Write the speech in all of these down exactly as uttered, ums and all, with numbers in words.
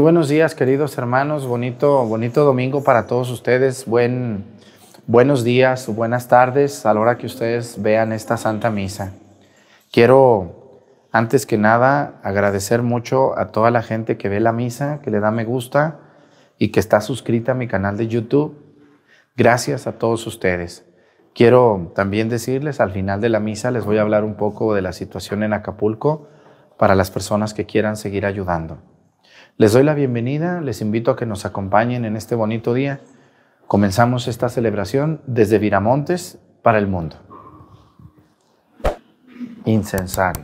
buenos días, queridos hermanos. Bonito, bonito domingo para todos ustedes. Buen, buenos días, buenas tardes a la hora que ustedes vean esta Santa Misa. Quiero, antes que nada, agradecer mucho a toda la gente que ve la misa, que le da me gusta y que está suscrita a mi canal de YouTube. Gracias a todos ustedes. Quiero también decirles, al final de la misa les voy a hablar un poco de la situación en Acapulco para las personas que quieran seguir ayudando. Les doy la bienvenida, les invito a que nos acompañen en este bonito día. Comenzamos esta celebración desde Viramontes para el mundo. Incensario.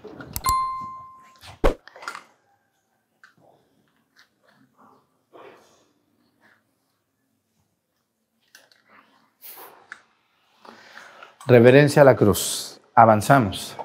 Reverencia a la cruz. Avanzamos.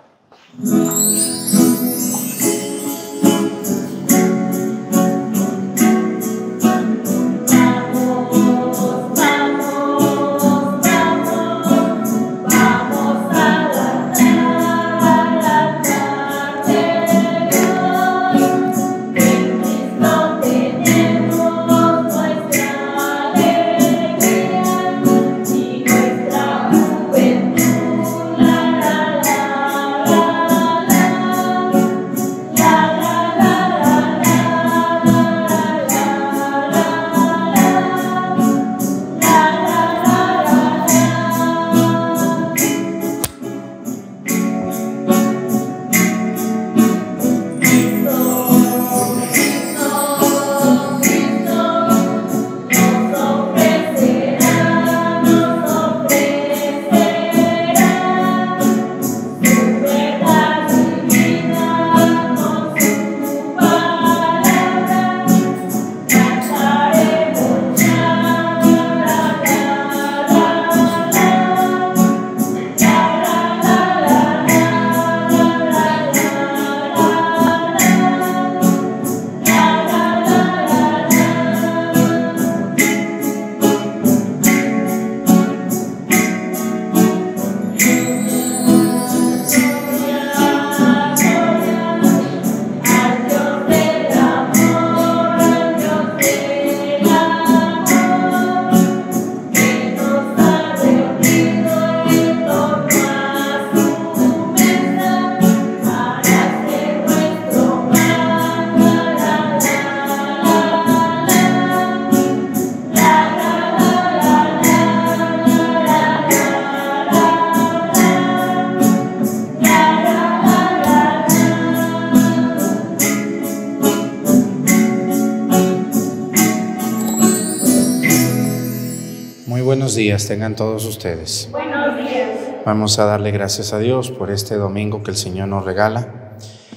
Buenos días, tengan todos ustedes. Buenos días. Vamos a darle gracias a Dios por este domingo que el Señor nos regala.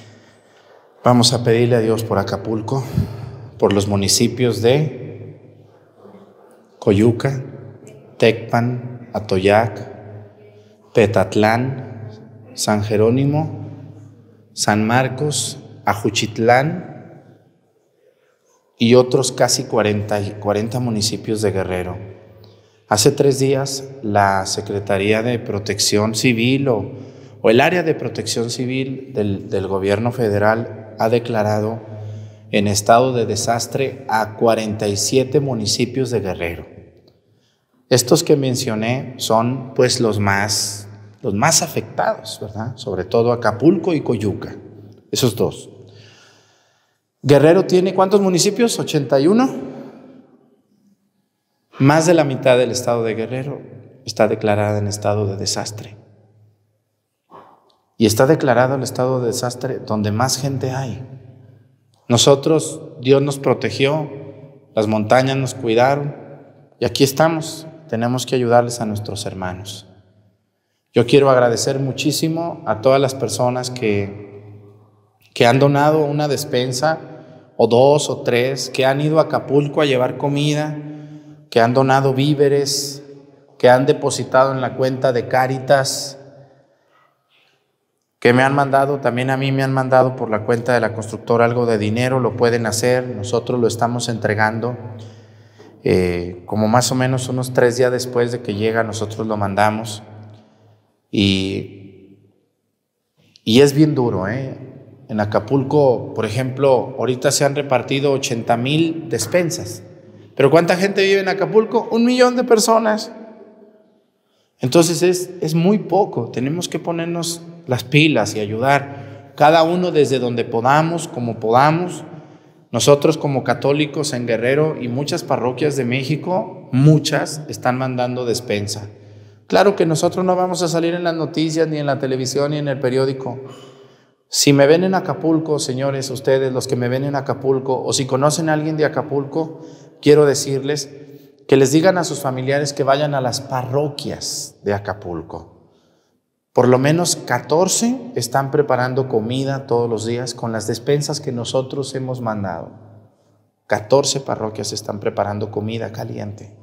Vamos a pedirle a Dios por Acapulco, por los municipios de Coyuca, Tecpan, Atoyac, Petatlán, San Jerónimo, San Marcos, Ajuchitlán y otros casi cuarenta, cuarenta municipios de Guerrero. Hace tres días la Secretaría de Protección Civil o, o el área de Protección Civil del, del gobierno federal ha declarado en estado de desastre a cuarenta y siete municipios de Guerrero. Estos que mencioné son pues los más, los más afectados, ¿verdad? Sobre todo Acapulco y Coyuca, esos dos. Guerrero tiene ¿cuántos municipios? ¿ochenta y uno? Más de la mitad del estado de Guerrero está declarada en estado de desastre. Y está declarado el estado de desastre donde más gente hay. Nosotros, Dios nos protegió, las montañas nos cuidaron y aquí estamos. Tenemos que ayudarles a nuestros hermanos. Yo quiero agradecer muchísimo a todas las personas que, que han donado una despensa o dos o tres, que han ido a Acapulco a llevar comida, que han donado víveres, que han depositado en la cuenta de Cáritas, que me han mandado, también a mí me han mandado por la cuenta de la constructora algo de dinero. Lo pueden hacer, nosotros lo estamos entregando, eh, como más o menos unos tres días después de que llega, nosotros lo mandamos, y, y es bien duro, ¿eh? En Acapulco, por ejemplo, ahorita se han repartido ochenta mil despensas. ¿Pero cuánta gente vive en Acapulco? Un millón de personas. Entonces es, es muy poco. Tenemos que ponernos las pilas y ayudar. Cada uno desde donde podamos, como podamos. Nosotros como católicos en Guerrero y muchas parroquias de México, muchas están mandando despensa. Claro que nosotros no vamos a salir en las noticias, ni en la televisión, ni en el periódico. Si me ven en Acapulco, señores, ustedes, los que me ven en Acapulco, o si conocen a alguien de Acapulco, quiero decirles que les digan a sus familiares que vayan a las parroquias de Acapulco. Por lo menos catorce están preparando comida todos los días con las despensas que nosotros hemos mandado. catorce parroquias están preparando comida caliente.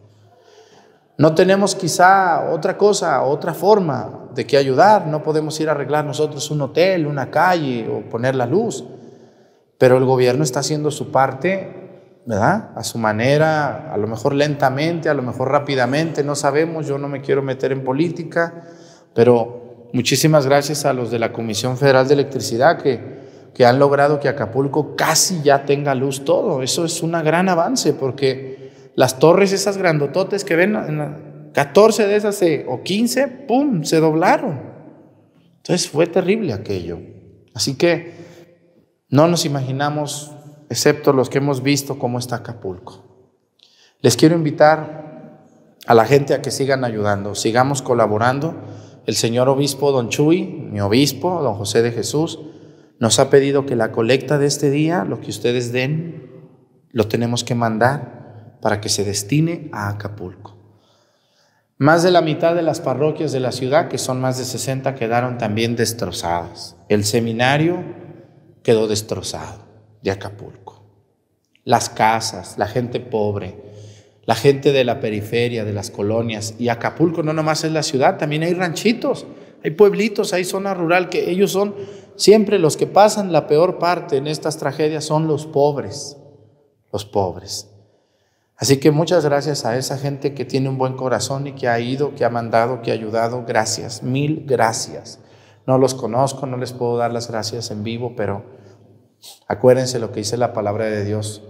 No tenemos quizá otra cosa, otra forma de que ayudar. No podemos ir a arreglar nosotros un hotel, una calle o poner la luz. Pero el gobierno está haciendo su parte, ¿verdad? A su manera, a lo mejor lentamente, a lo mejor rápidamente, no sabemos. Yo no me quiero meter en política, pero muchísimas gracias a los de la Comisión Federal de Electricidad que, que han logrado que Acapulco casi ya tenga luz todo. Eso es un gran avance porque las torres esas grandototes que ven, catorce de esas se, o quince, ¡pum!, se doblaron. Entonces fue terrible aquello. Así que no nos imaginamos, excepto los que hemos visto, cómo está Acapulco. Les quiero invitar a la gente a que sigan ayudando, sigamos colaborando. El señor obispo don Chuy, mi obispo, don José de Jesús, nos ha pedido que la colecta de este día, lo que ustedes den, lo tenemos que mandar para que se destine a Acapulco. Más de la mitad de las parroquias de la ciudad, que son más de sesenta, quedaron también destrozadas. El seminario quedó destrozado de Acapulco. Las casas, la gente pobre, la gente de la periferia, de las colonias. Y Acapulco no nomás es la ciudad, también hay ranchitos, hay pueblitos, hay zona rural, que ellos son siempre los que pasan la peor parte en estas tragedias, son los pobres, los pobres. Así que muchas gracias a esa gente que tiene un buen corazón y que ha ido, que ha mandado, que ha ayudado. Gracias, mil gracias. No los conozco, no les puedo dar las gracias en vivo, pero acuérdense lo que dice la palabra de Dios.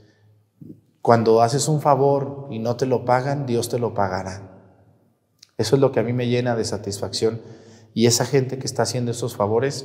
Cuando haces un favor y no te lo pagan, Dios te lo pagará. Eso es lo que a mí me llena de satisfacción. Y esa gente que está haciendo esos favores,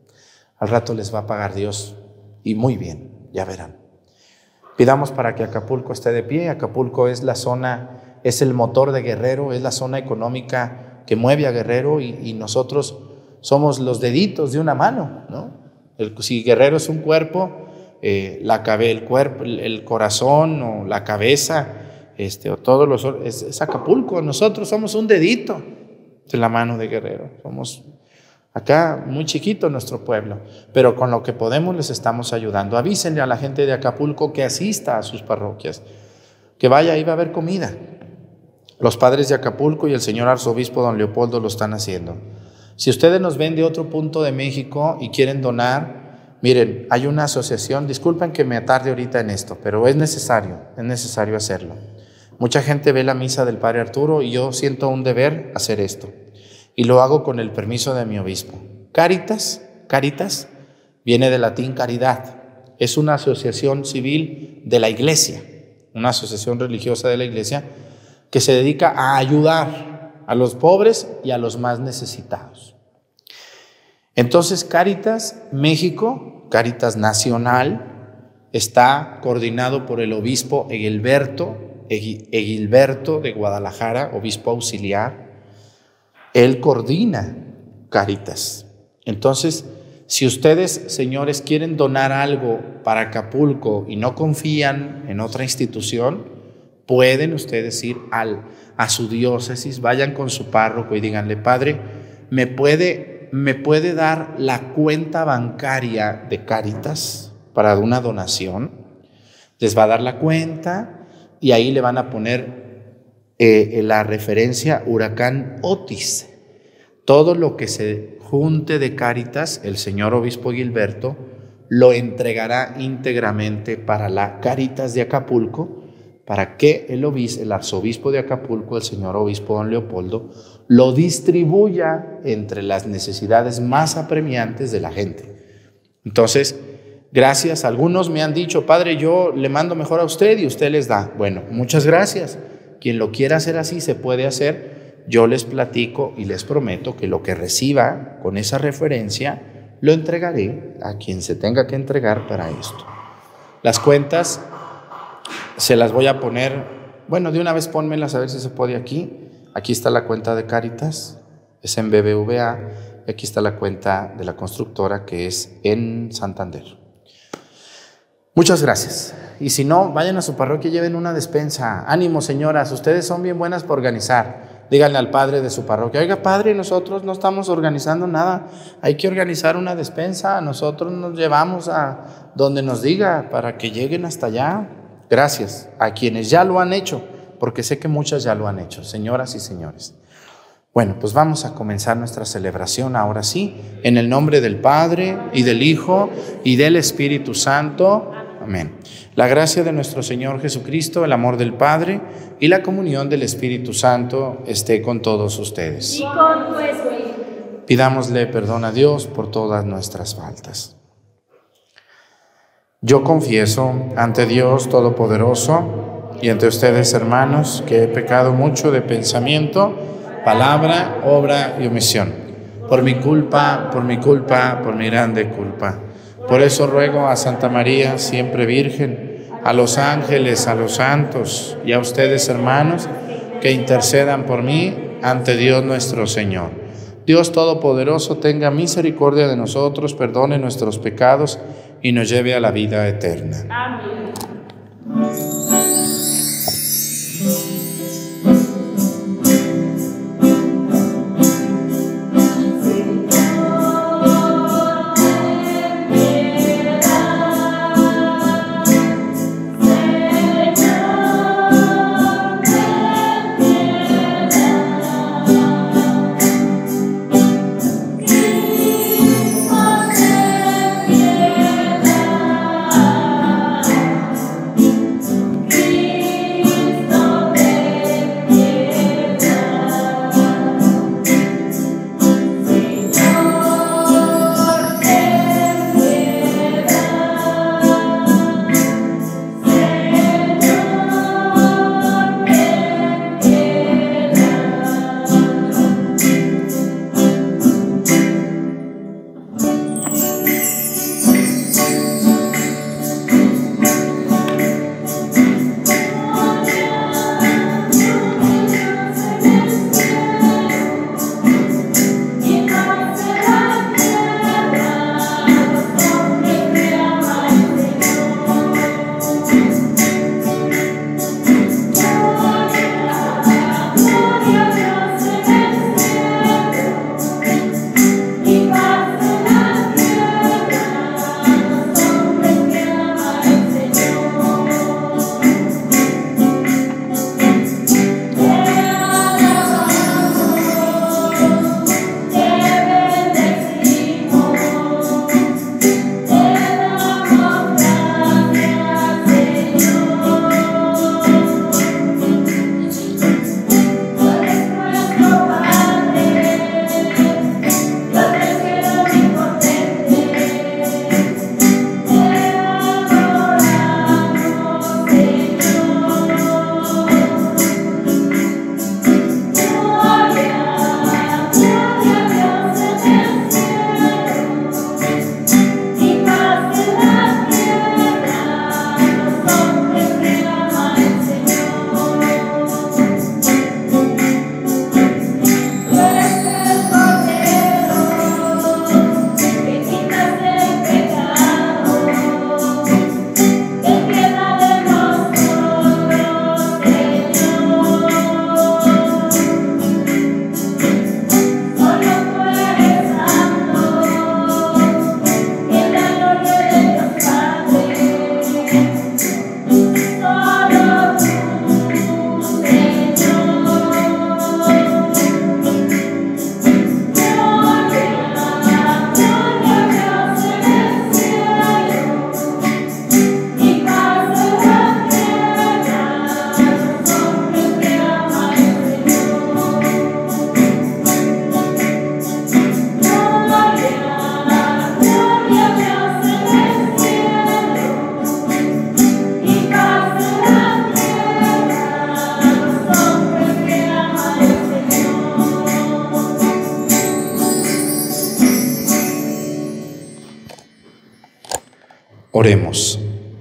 al rato les va a pagar Dios. Y muy bien, ya verán. Pidamos para que Acapulco esté de pie. Acapulco es la zona, es el motor de Guerrero, es la zona económica que mueve a Guerrero y, y nosotros somos los deditos de una mano, ¿no? El, si Guerrero es un cuerpo, eh, la cabe, el cuerpo, el, el corazón o la cabeza, este, o todos los es, es Acapulco. Nosotros somos un dedito de la mano de Guerrero. Somos acá muy chiquito nuestro pueblo, pero con lo que podemos les estamos ayudando. Avísenle a la gente de Acapulco que asista a sus parroquias, que vaya, ahí va a haber comida. Los padres de Acapulco y el señor arzobispo don Leopoldo lo están haciendo. Si ustedes nos ven de otro punto de México y quieren donar, miren, hay una asociación, disculpen que me atarde ahorita en esto, pero es necesario, es necesario hacerlo. Mucha gente ve la misa del Padre Arturo y yo siento un deber hacer esto. Y lo hago con el permiso de mi obispo. Caritas, Caritas, viene del latín caridad. Es una asociación civil de la iglesia, una asociación religiosa de la iglesia que se dedica a ayudar a los pobres y a los más necesitados. Entonces, Caritas México, Caritas Nacional, está coordinado por el obispo Egilberto, Egilberto de Guadalajara, obispo auxiliar. Él coordina Caritas. Entonces, si ustedes, señores, quieren donar algo para Acapulco y no confían en otra institución, pueden ustedes ir al, a su diócesis, vayan con su párroco y díganle: Padre, ¿me puede, ¿me puede dar la cuenta bancaria de Caritas para una donación? Les va a dar la cuenta y ahí le van a poner Eh, la referencia Huracán Otis. Todo lo que se junte de Caritas, el señor obispo Gilberto lo entregará íntegramente para la Caritas de Acapulco, para que el obispo, el arzobispo de Acapulco, el señor obispo don Leopoldo, lo distribuya entre las necesidades más apremiantes de la gente. Entonces, gracias. Algunos me han dicho, Padre, yo le mando mejor a usted y usted les da. Bueno, muchas gracias. Quien lo quiera hacer así se puede hacer. Yo les platico y les prometo que lo que reciba con esa referencia lo entregaré a quien se tenga que entregar para esto. Las cuentas se las voy a poner, bueno, de una vez pónmelas a ver si se puede aquí. Aquí está la cuenta de Cáritas, es en B B V A, y aquí está la cuenta de la constructora que es en Santander. Muchas gracias. Y si no, vayan a su parroquia y lleven una despensa. Ánimo, señoras, ustedes son bien buenas para organizar. Díganle al padre de su parroquia, oiga, padre, nosotros no estamos organizando nada, hay que organizar una despensa, nosotros nos llevamos a donde nos diga para que lleguen hasta allá. Gracias a quienes ya lo han hecho, porque sé que muchas ya lo han hecho, señoras y señores. Bueno, pues vamos a comenzar nuestra celebración ahora sí, en el nombre del Padre y del Hijo y del Espíritu Santo. Amén. La gracia de nuestro Señor Jesucristo, el amor del Padre y la comunión del Espíritu Santo esté con todos ustedes. Y con tu espíritu. Pidámosle perdón a Dios por todas nuestras faltas. Yo confieso ante Dios Todopoderoso y ante ustedes, hermanos, que he pecado mucho de pensamiento, palabra, obra y omisión. Por mi culpa, por mi culpa, por mi grande culpa. Por eso ruego a Santa María, siempre Virgen, a los ángeles, a los santos y a ustedes, hermanos, que intercedan por mí ante Dios nuestro Señor. Dios Todopoderoso tenga misericordia de nosotros, perdone nuestros pecados y nos lleve a la vida eterna. Amén. Oremos.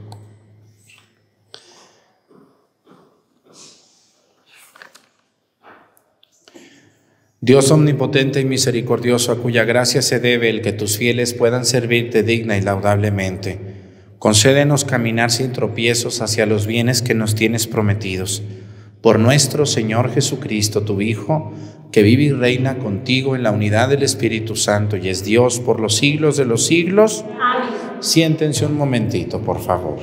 Dios omnipotente y misericordioso, a cuya gracia se debe el que tus fieles puedan servirte digna y laudablemente, concédenos caminar sin tropiezos hacia los bienes que nos tienes prometidos. Por nuestro Señor Jesucristo, tu Hijo, que vive y reina contigo en la unidad del Espíritu Santo y es Dios por los siglos de los siglos. Amén. Siéntense un momentito, por favor.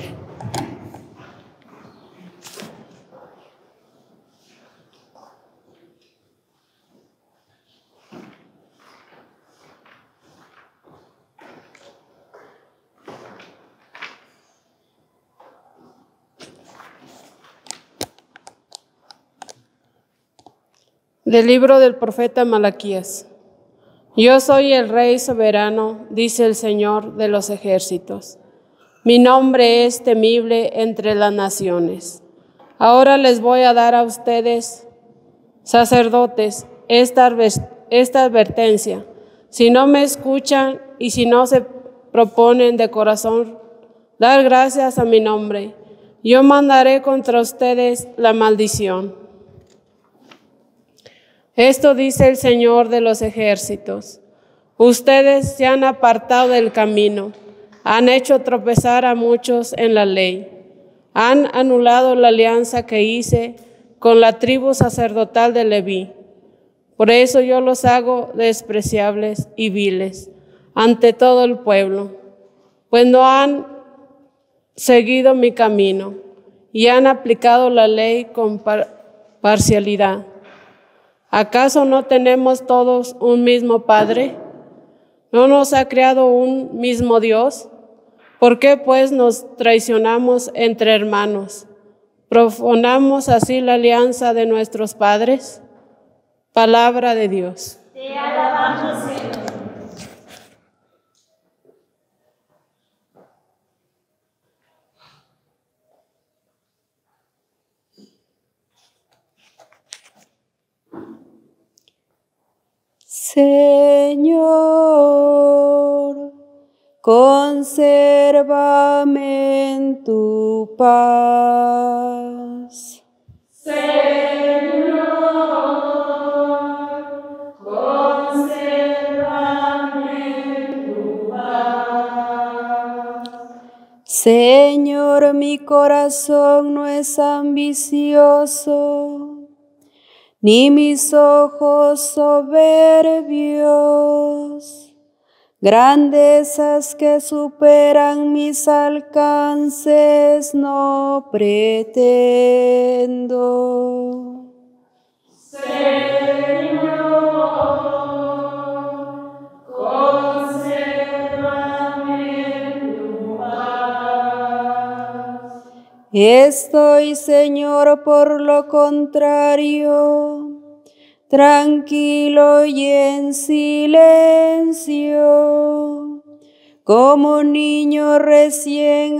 Del libro del profeta Malaquías. Yo soy el Rey soberano, dice el Señor de los ejércitos. Mi nombre es temible entre las naciones. Ahora les voy a dar a ustedes, sacerdotes, esta, esta advertencia. Si no me escuchan y si no se proponen de corazón dar gracias a mi nombre, yo mandaré contra ustedes la maldición. Esto dice el Señor de los ejércitos. Ustedes se han apartado del camino, han hecho tropezar a muchos en la ley, han anulado la alianza que hice con la tribu sacerdotal de Leví. Por eso yo los hago despreciables y viles ante todo el pueblo, pues no han seguido mi camino y han aplicado la ley con par- parcialidad. ¿Acaso no tenemos todos un mismo Padre? ¿No nos ha creado un mismo Dios? ¿Por qué pues nos traicionamos entre hermanos? ¿Profanamos así la alianza de nuestros padres? Palabra de Dios. Te alabamos, Señor. Señor, consérvame en tu paz. Señor, consérvame en tu paz. Señor, mi corazón no es ambicioso, ni mis ojos soberbios, grandezas que superan mis alcances no pretendo. Señor, consérvame en tu paz. Estoy, Señor, por lo contrario, tranquilo y en silencio, como niño recién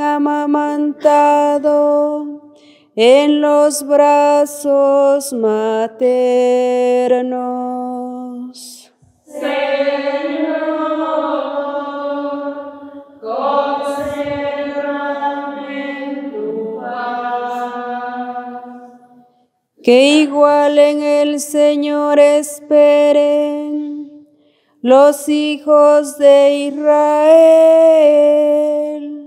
amamantado en los brazos maternos. Señor, consérvame en tu paz. Que igual en el Señor esperen los hijos de Israel,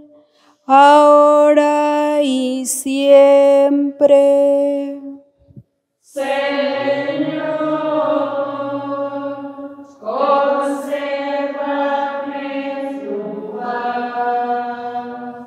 ahora y siempre. Señor, consérvame en tu paz.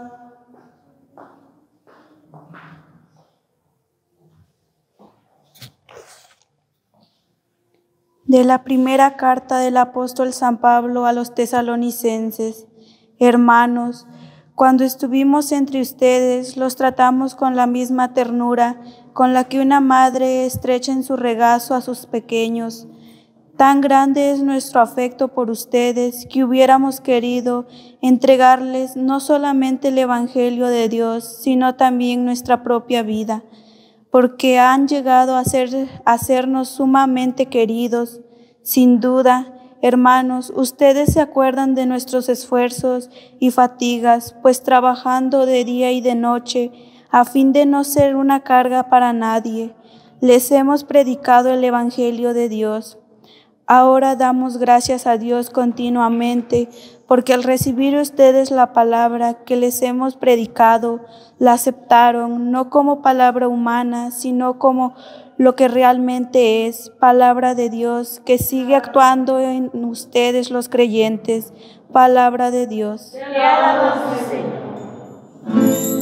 De la primera carta del apóstol San Pablo a los tesalonicenses. Hermanos, cuando estuvimos entre ustedes, los tratamos con la misma ternura con la que una madre estrecha en su regazo a sus pequeños. Tan grande es nuestro afecto por ustedes que hubiéramos querido entregarles no solamente el Evangelio de Dios, sino también nuestra propia vida, porque han llegado a, ser, a sernos sumamente queridos. Sin duda, Hermanos, ustedes se acuerdan de nuestros esfuerzos y fatigas, pues trabajando de día y de noche, a fin de no ser una carga para nadie, les hemos predicado el Evangelio de Dios. Ahora damos gracias a Dios continuamente, porque al recibir ustedes la palabra que les hemos predicado, la aceptaron no como palabra humana, sino como lo que realmente es, palabra de Dios, que sigue actuando en ustedes los creyentes, palabra de Dios. Te alabamos, Señor.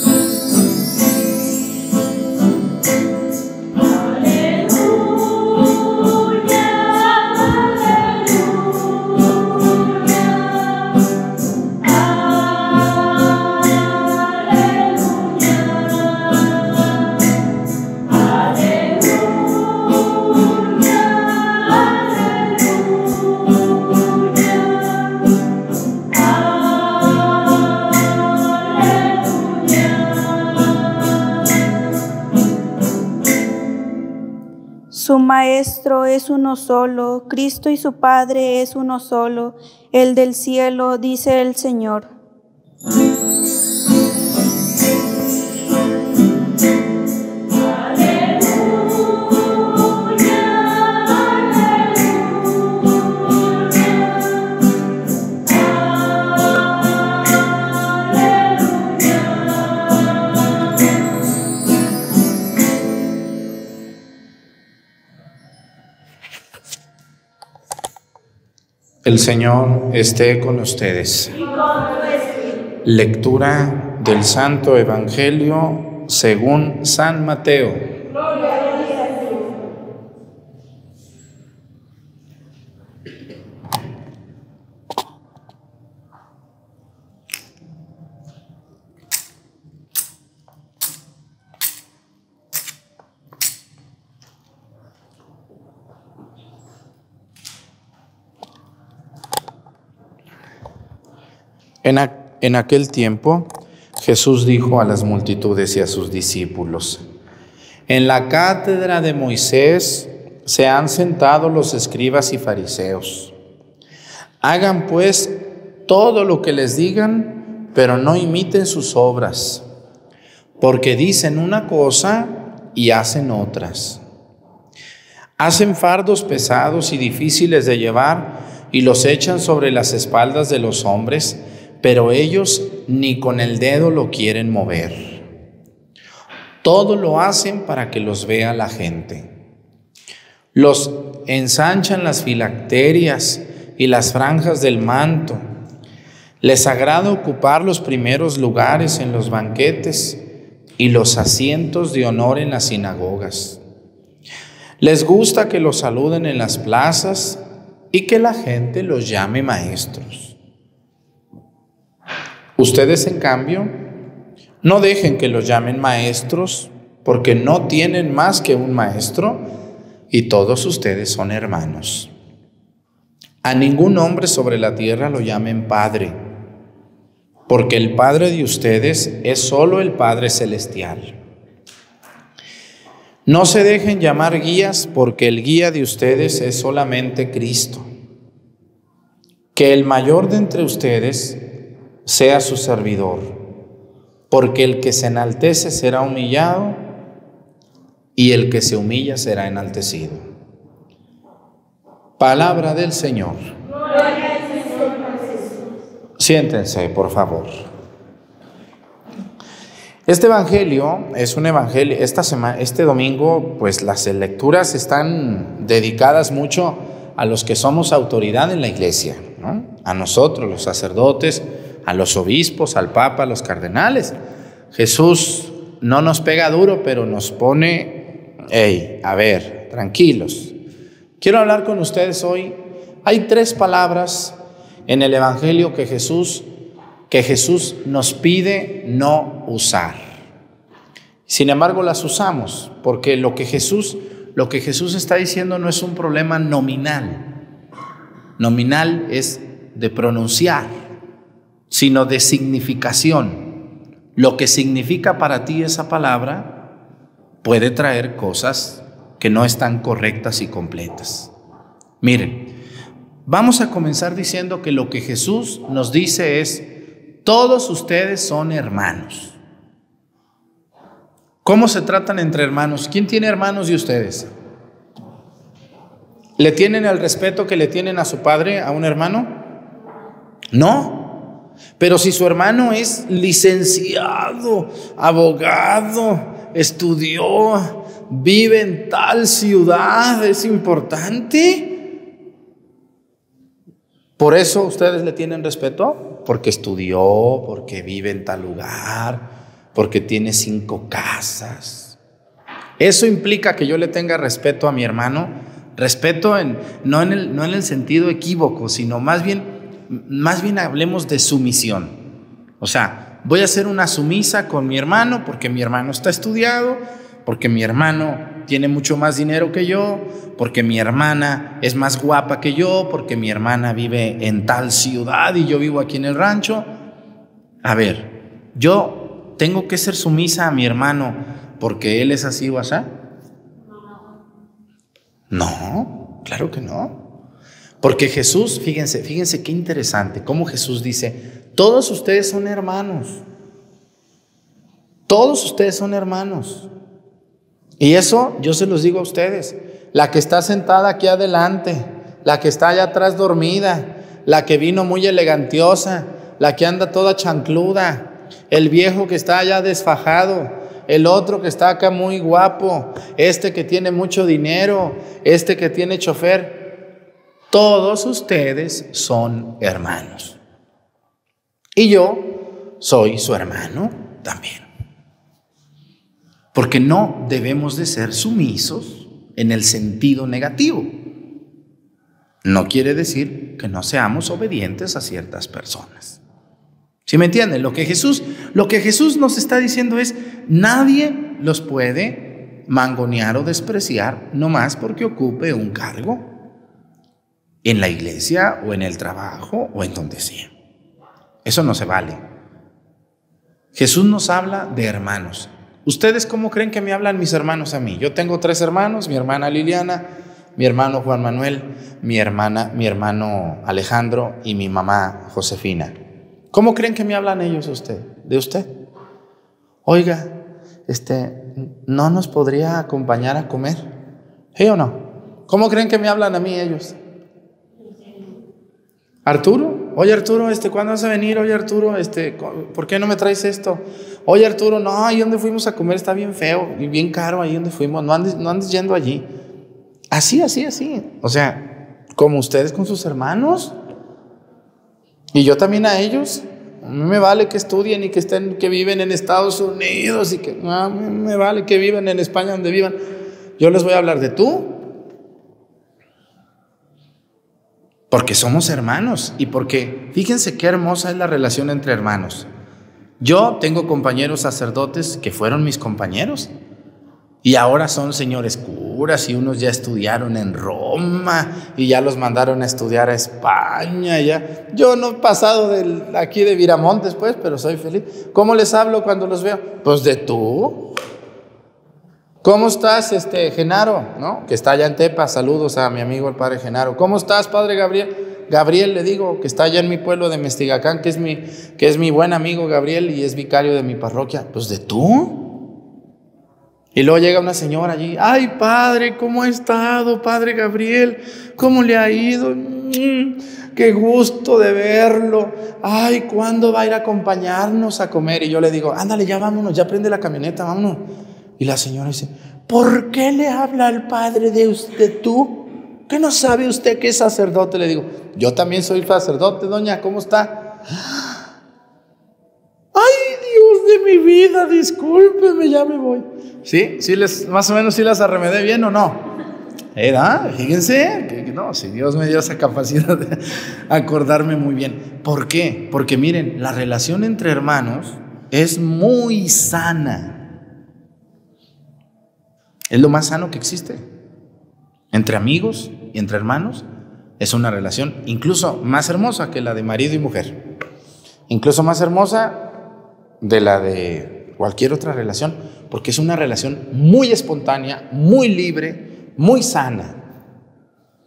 Su Maestro es uno solo, Cristo y su Padre es uno solo, el del cielo, dice el Señor. El Señor esté con ustedes. Lectura del Santo Evangelio según San Mateo. En, a, en aquel tiempo, Jesús dijo a las multitudes y a sus discípulos: en la cátedra de Moisés se han sentado los escribas y fariseos. Hagan pues todo lo que les digan, pero no imiten sus obras, porque dicen una cosa y hacen otras. Hacen fardos pesados y difíciles de llevar y los echan sobre las espaldas de los hombres, pero ellos ni con el dedo lo quieren mover. Todo lo hacen para que los vea la gente. Los ensanchan las filacterias y las franjas del manto. Les agrada ocupar los primeros lugares en los banquetes y los asientos de honor en las sinagogas. Les gusta que los saluden en las plazas y que la gente los llame maestros. Ustedes, en cambio, no dejen que los llamen maestros, porque no tienen más que un maestro y todos ustedes son hermanos. A ningún hombre sobre la tierra lo llamen Padre, porque el Padre de ustedes es solo el Padre Celestial. No se dejen llamar guías, porque el guía de ustedes es solamente Cristo. Que el mayor de entre ustedes sea su servidor, porque el que se enaltece será humillado y el que se humilla será enaltecido. Palabra del Señor. Siéntense, por favor. Este evangelio es un evangelio, esta semana, este domingo, pues las lecturas están dedicadas mucho a los que somos autoridad en la iglesia, ¿no? A nosotros, los sacerdotes, a los obispos, al Papa, a los cardenales. Jesús no nos pega duro, pero nos pone, hey, a ver, tranquilos. Quiero hablar con ustedes hoy. Hay tres palabras en el Evangelio que Jesús, que Jesús nos pide no usar. Sin embargo, las usamos, porque lo que Jesús, lo que Jesús está diciendo no es un problema nominal. Nominal es de pronunciar, sino de significación. Lo que significa para ti esa palabra puede traer cosas que no están correctas y completas. Miren, Vamos a comenzar diciendo que lo que Jesús nos dice es: todos ustedes son hermanos. ¿Cómo se tratan entre hermanos? ¿Quién tiene hermanos de ustedes? ¿Le tienen el respeto que le tienen a su padre, a un hermano? No. Pero si su hermano es licenciado, abogado, estudió, vive en tal ciudad, es importante. ¿Por eso ustedes le tienen respeto? Porque estudió, porque vive en tal lugar, porque tiene cinco casas. Eso implica que yo le tenga respeto a mi hermano. Respeto en, no, en el, no en el sentido equívoco, sino más bien, más bien hablemos de sumisión. O sea, voy a ser una sumisa con mi hermano porque mi hermano está estudiado, porque mi hermano tiene mucho más dinero que yo, porque mi hermana es más guapa que yo, porque mi hermana vive en tal ciudad y yo vivo aquí en el rancho. A ver, yo tengo que ser sumisa a mi hermano porque él es así o así. No, claro que no. Porque Jesús, fíjense, fíjense qué interesante, cómo Jesús dice: todos ustedes son hermanos. Todos ustedes son hermanos. Y eso yo se los digo a ustedes. La que está sentada aquí adelante, la que está allá atrás dormida, la que vino muy elegantiosa, la que anda toda chancluda, el viejo que está allá desfajado, el otro que está acá muy guapo, este que tiene mucho dinero, este que tiene chofer. Todos ustedes son hermanos. Y yo soy su hermano también. Porque no debemos de ser sumisos en el sentido negativo. No quiere decir que no seamos obedientes a ciertas personas. ¿Sí me entienden? Lo que Jesús, lo que Jesús nos está diciendo es: nadie los puede mangonear o despreciar nomás porque ocupe un cargo en la iglesia o en el trabajo o en donde sea. Eso no se vale. Jesús nos habla de hermanos. ¿Ustedes cómo creen que me hablan mis hermanos a mí? Yo tengo tres hermanos: mi hermana Liliana, mi hermano Juan Manuel, mi hermana, mi hermano Alejandro y mi mamá Josefina. ¿Cómo creen que me hablan ellos a usted, de usted? Oiga, este, ¿no nos podría acompañar a comer? ¿Sí o no? ¿Cómo creen que me hablan a mí ellos? Arturo, oye Arturo, este, ¿cuándo vas a venir? Oye Arturo, este, ¿por qué no me traes esto? Oye Arturo, no, ahí donde fuimos a comer está bien feo y bien caro ahí donde fuimos, no andes, no andes yendo allí. Así, así, así. O sea, como ustedes con sus hermanos. Y yo también a ellos. A mí me vale que estudien y que estén, que viven en Estados Unidos y que a mí me vale que vivan en España, donde vivan. Yo les voy a hablar de tú. Porque somos hermanos y porque, fíjense qué hermosa es la relación entre hermanos. Yo tengo compañeros sacerdotes que fueron mis compañeros y ahora son señores curas y unos ya estudiaron en Roma y ya los mandaron a estudiar a España. Ya. Yo no he pasado de aquí de Viramontes, pues, pero soy feliz. ¿Cómo les hablo cuando los veo? Pues de tú. ¿Cómo estás, este, Genaro? ¿No? Que está allá en Tepa. Saludos a mi amigo el padre Genaro. ¿Cómo estás, padre Gabriel? Gabriel, le digo, que está allá en mi pueblo de Mestigacán, que es mi, que es mi buen amigo Gabriel y es vicario de mi parroquia. Pues de tú. Y luego llega una señora allí: ay, padre, ¿cómo ha estado, padre Gabriel? ¿Cómo le ha ido? Mm, qué gusto de verlo. Ay, ¿cuándo va a ir a acompañarnos a comer? Y yo le digo: ándale, ya vámonos, ya prende la camioneta, vámonos. Y la señora dice: ¿por qué le habla al padre de usted tú? ¿Qué no sabe usted que es sacerdote? Le digo: yo también soy sacerdote, doña, ¿cómo está? ¡Ay, Dios de mi vida! Discúlpeme, ya me voy. ¿Sí? ¿Sí les, más o menos sí las arremedé bien o no? ¿Era? Fíjense, que, que no, si Dios me dio esa capacidad de acordarme muy bien. ¿Por qué? Porque miren, la relación entre hermanos es muy sana. Es lo más sano que existe. Entre amigos y entre hermanos es una relación incluso más hermosa que la de marido y mujer. Incluso más hermosa de la de cualquier otra relación, porque es una relación muy espontánea, muy libre, muy sana.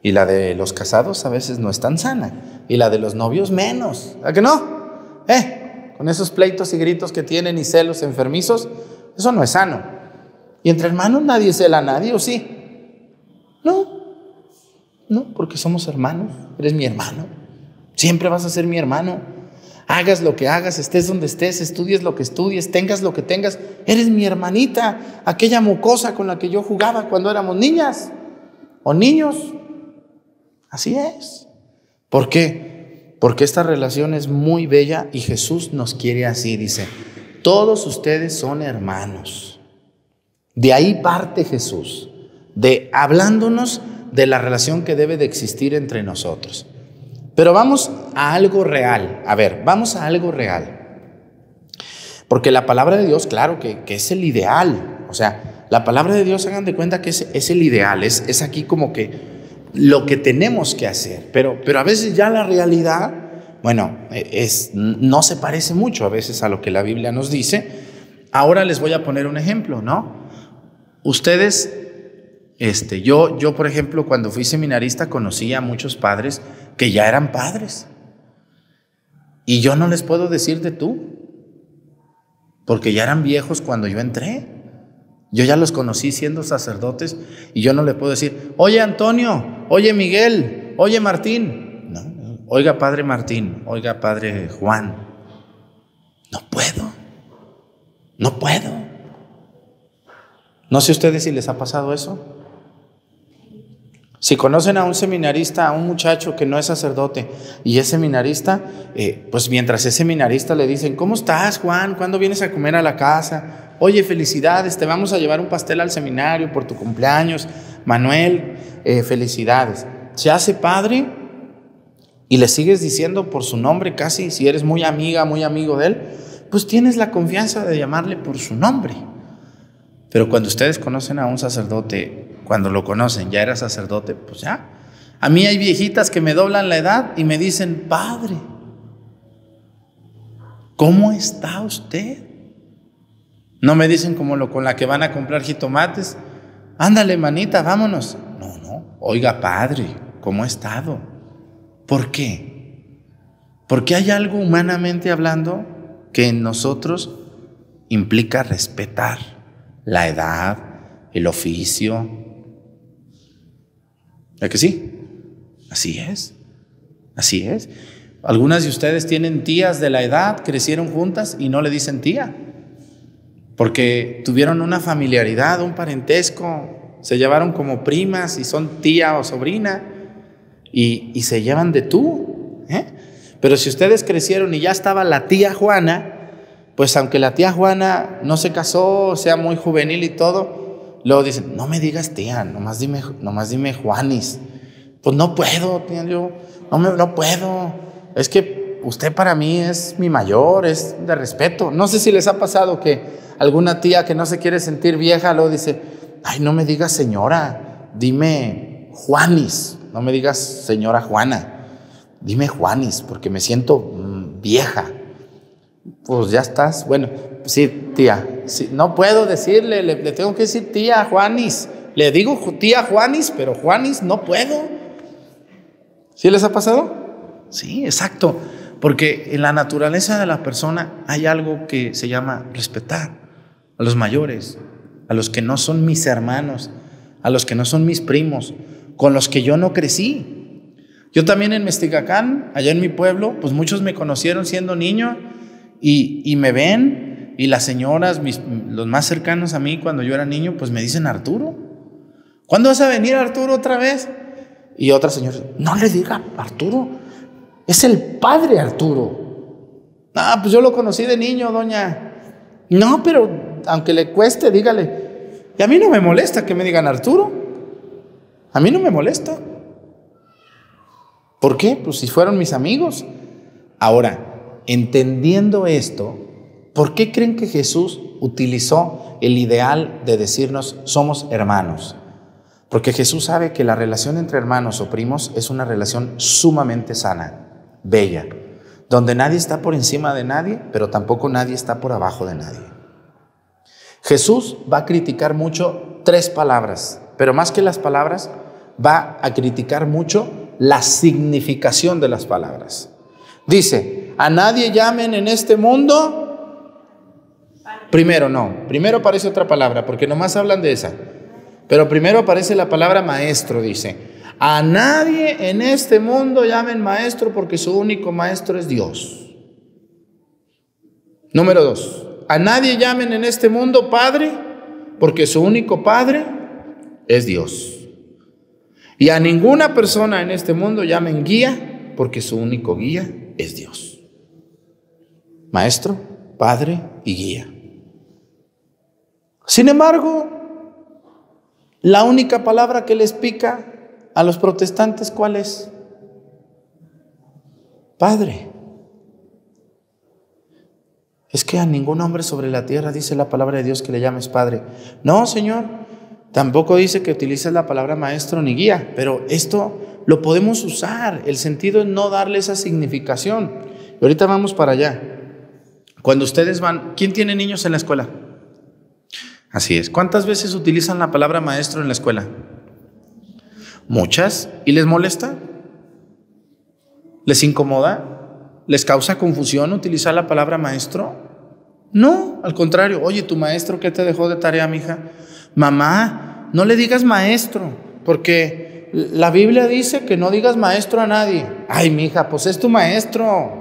Y la de los casados a veces no es tan sana. Y la de los novios menos. ¿A que no? ¿Eh? Con esos pleitos y gritos que tienen y celos enfermizos, eso no es sano. Y entre hermanos nadie cela a nadie, ¿o sí? No. No, porque somos hermanos. Eres mi hermano. Siempre vas a ser mi hermano. Hagas lo que hagas, estés donde estés, estudies lo que estudies, tengas lo que tengas. Eres mi hermanita, aquella mocosa con la que yo jugaba cuando éramos niñas o niños. Así es. ¿Por qué? Porque esta relación es muy bella y Jesús nos quiere así. Dice, todos ustedes son hermanos. De ahí parte Jesús, de hablándonos de la relación que debe de existir entre nosotros. Pero vamos a algo real. A ver, vamos a algo real. Porque la palabra de Dios, claro que, que es el ideal. O sea, la palabra de Dios, hagan de cuenta que es, es el ideal. Es, es aquí como que lo que tenemos que hacer. Pero, pero a veces ya la realidad, bueno, es, no se parece mucho a veces a lo que la Biblia nos dice. Ahora les voy a poner un ejemplo, ¿no? Ustedes, este, yo, yo por ejemplo, cuando fui seminarista conocí a muchos padres que ya eran padres. Y yo no les puedo decir de tú, porque ya eran viejos cuando yo entré. Yo ya los conocí siendo sacerdotes y yo no le puedo decir, oye Antonio, oye Miguel, oye Martín. No, oiga padre Martín, oiga padre Juan. No puedo, no puedo. No sé ustedes si les ha pasado eso. Si conocen a un seminarista, a un muchacho que no es sacerdote y es seminarista, eh, pues mientras es seminarista le dicen, ¿cómo estás, Juan? ¿Cuándo vienes a comer a la casa? Oye, felicidades, te vamos a llevar un pastel al seminario por tu cumpleaños. Manuel, eh, felicidades. Se hace padre y le sigues diciendo por su nombre casi, si eres muy amiga, muy amigo de él, pues tienes la confianza de llamarle por su nombre. Pero cuando ustedes conocen a un sacerdote, cuando lo conocen, ya era sacerdote, pues ya. A mí hay viejitas que me doblan la edad y me dicen, padre, ¿cómo está usted? No me dicen como lo con la que van a comprar jitomates, ándale manita, vámonos. No, no, oiga padre, ¿cómo ha estado? ¿Por qué? Porque hay algo humanamente hablando que en nosotros implica respetar la edad, el oficio. ¿Es que sí? Así es, así es. Algunas de ustedes tienen tías de la edad, crecieron juntas y no le dicen tía, porque tuvieron una familiaridad, un parentesco, se llevaron como primas y son tía o sobrina y, y se llevan de tú, ¿eh? Pero si ustedes crecieron y ya estaba la tía Juana, pues aunque la tía Juana no se casó, sea muy juvenil y todo, luego dicen, no me digas tía, nomás dime, nomás dime Juanis. Pues no puedo, tía, yo no, me, no puedo. Es que usted para mí es mi mayor, es de respeto. No sé si les ha pasado que alguna tía que no se quiere sentir vieja luego dice, ay, no me digas señora, dime Juanis, no me digas señora Juana, dime Juanis, porque me siento mmm, vieja. Pues ya estás, bueno, sí, tía, sí, no puedo decirle, le, le tengo que decir tía Juanis, le digo tía Juanis, pero Juanis no puedo. ¿Sí les ha pasado? Sí, exacto, porque en la naturaleza de la persona hay algo que se llama respetar a los mayores, a los que no son mis hermanos, a los que no son mis primos, con los que yo no crecí. Yo también en Mesticacán, allá en mi pueblo, pues muchos me conocieron siendo niño. Y, y me ven, y las señoras, mis, los más cercanos a mí cuando yo era niño, pues me dicen Arturo. ¿Cuándo vas a venir, Arturo, otra vez? Y otra señora, no le diga Arturo, es el padre Arturo. Ah, pues yo lo conocí de niño, doña. No, pero aunque le cueste, dígale. Y a mí no me molesta que me digan Arturo. A mí no me molesta. ¿Por qué? Pues si fueron mis amigos. Ahora, entendiendo esto, ¿por qué creen que Jesús utilizó el ideal de decirnos somos hermanos? Porque Jesús sabe que la relación entre hermanos o primos es una relación sumamente sana, bella, donde nadie está por encima de nadie, pero tampoco nadie está por abajo de nadie. Jesús va a criticar mucho tres palabras, pero más que las palabras, va a criticar mucho la significación de las palabras. Dice, a nadie llamen en este mundo. Primero no, primero aparece otra palabra, porque nomás hablan de esa. Pero primero aparece la palabra maestro, dice. A nadie en este mundo llamen maestro porque su único maestro es Dios. Número dos, a nadie llamen en este mundo padre porque su único padre es Dios. Y a ninguna persona en este mundo llamen guía porque su único guía es Dios. Maestro, padre y guía. Sin embargo, la única palabra que les pica a los protestantes, ¿cuál es? Padre. Es que a ningún hombre sobre la tierra dice la palabra de Dios que le llames padre. No, Señor, tampoco dice que utilices la palabra maestro ni guía, pero esto lo podemos usar. El sentido es no darle esa significación. Y ahorita vamos para allá. Cuando ustedes van, ¿quién tiene niños en la escuela? Así es. ¿Cuántas veces utilizan la palabra maestro en la escuela? Muchas. ¿Y les molesta? ¿Les incomoda? ¿Les causa confusión utilizar la palabra maestro? No, al contrario. Oye, ¿tu maestro qué te dejó de tarea, mija? Mamá, no le digas maestro, porque la Biblia dice que no digas maestro a nadie. Ay, mija, pues es tu maestro.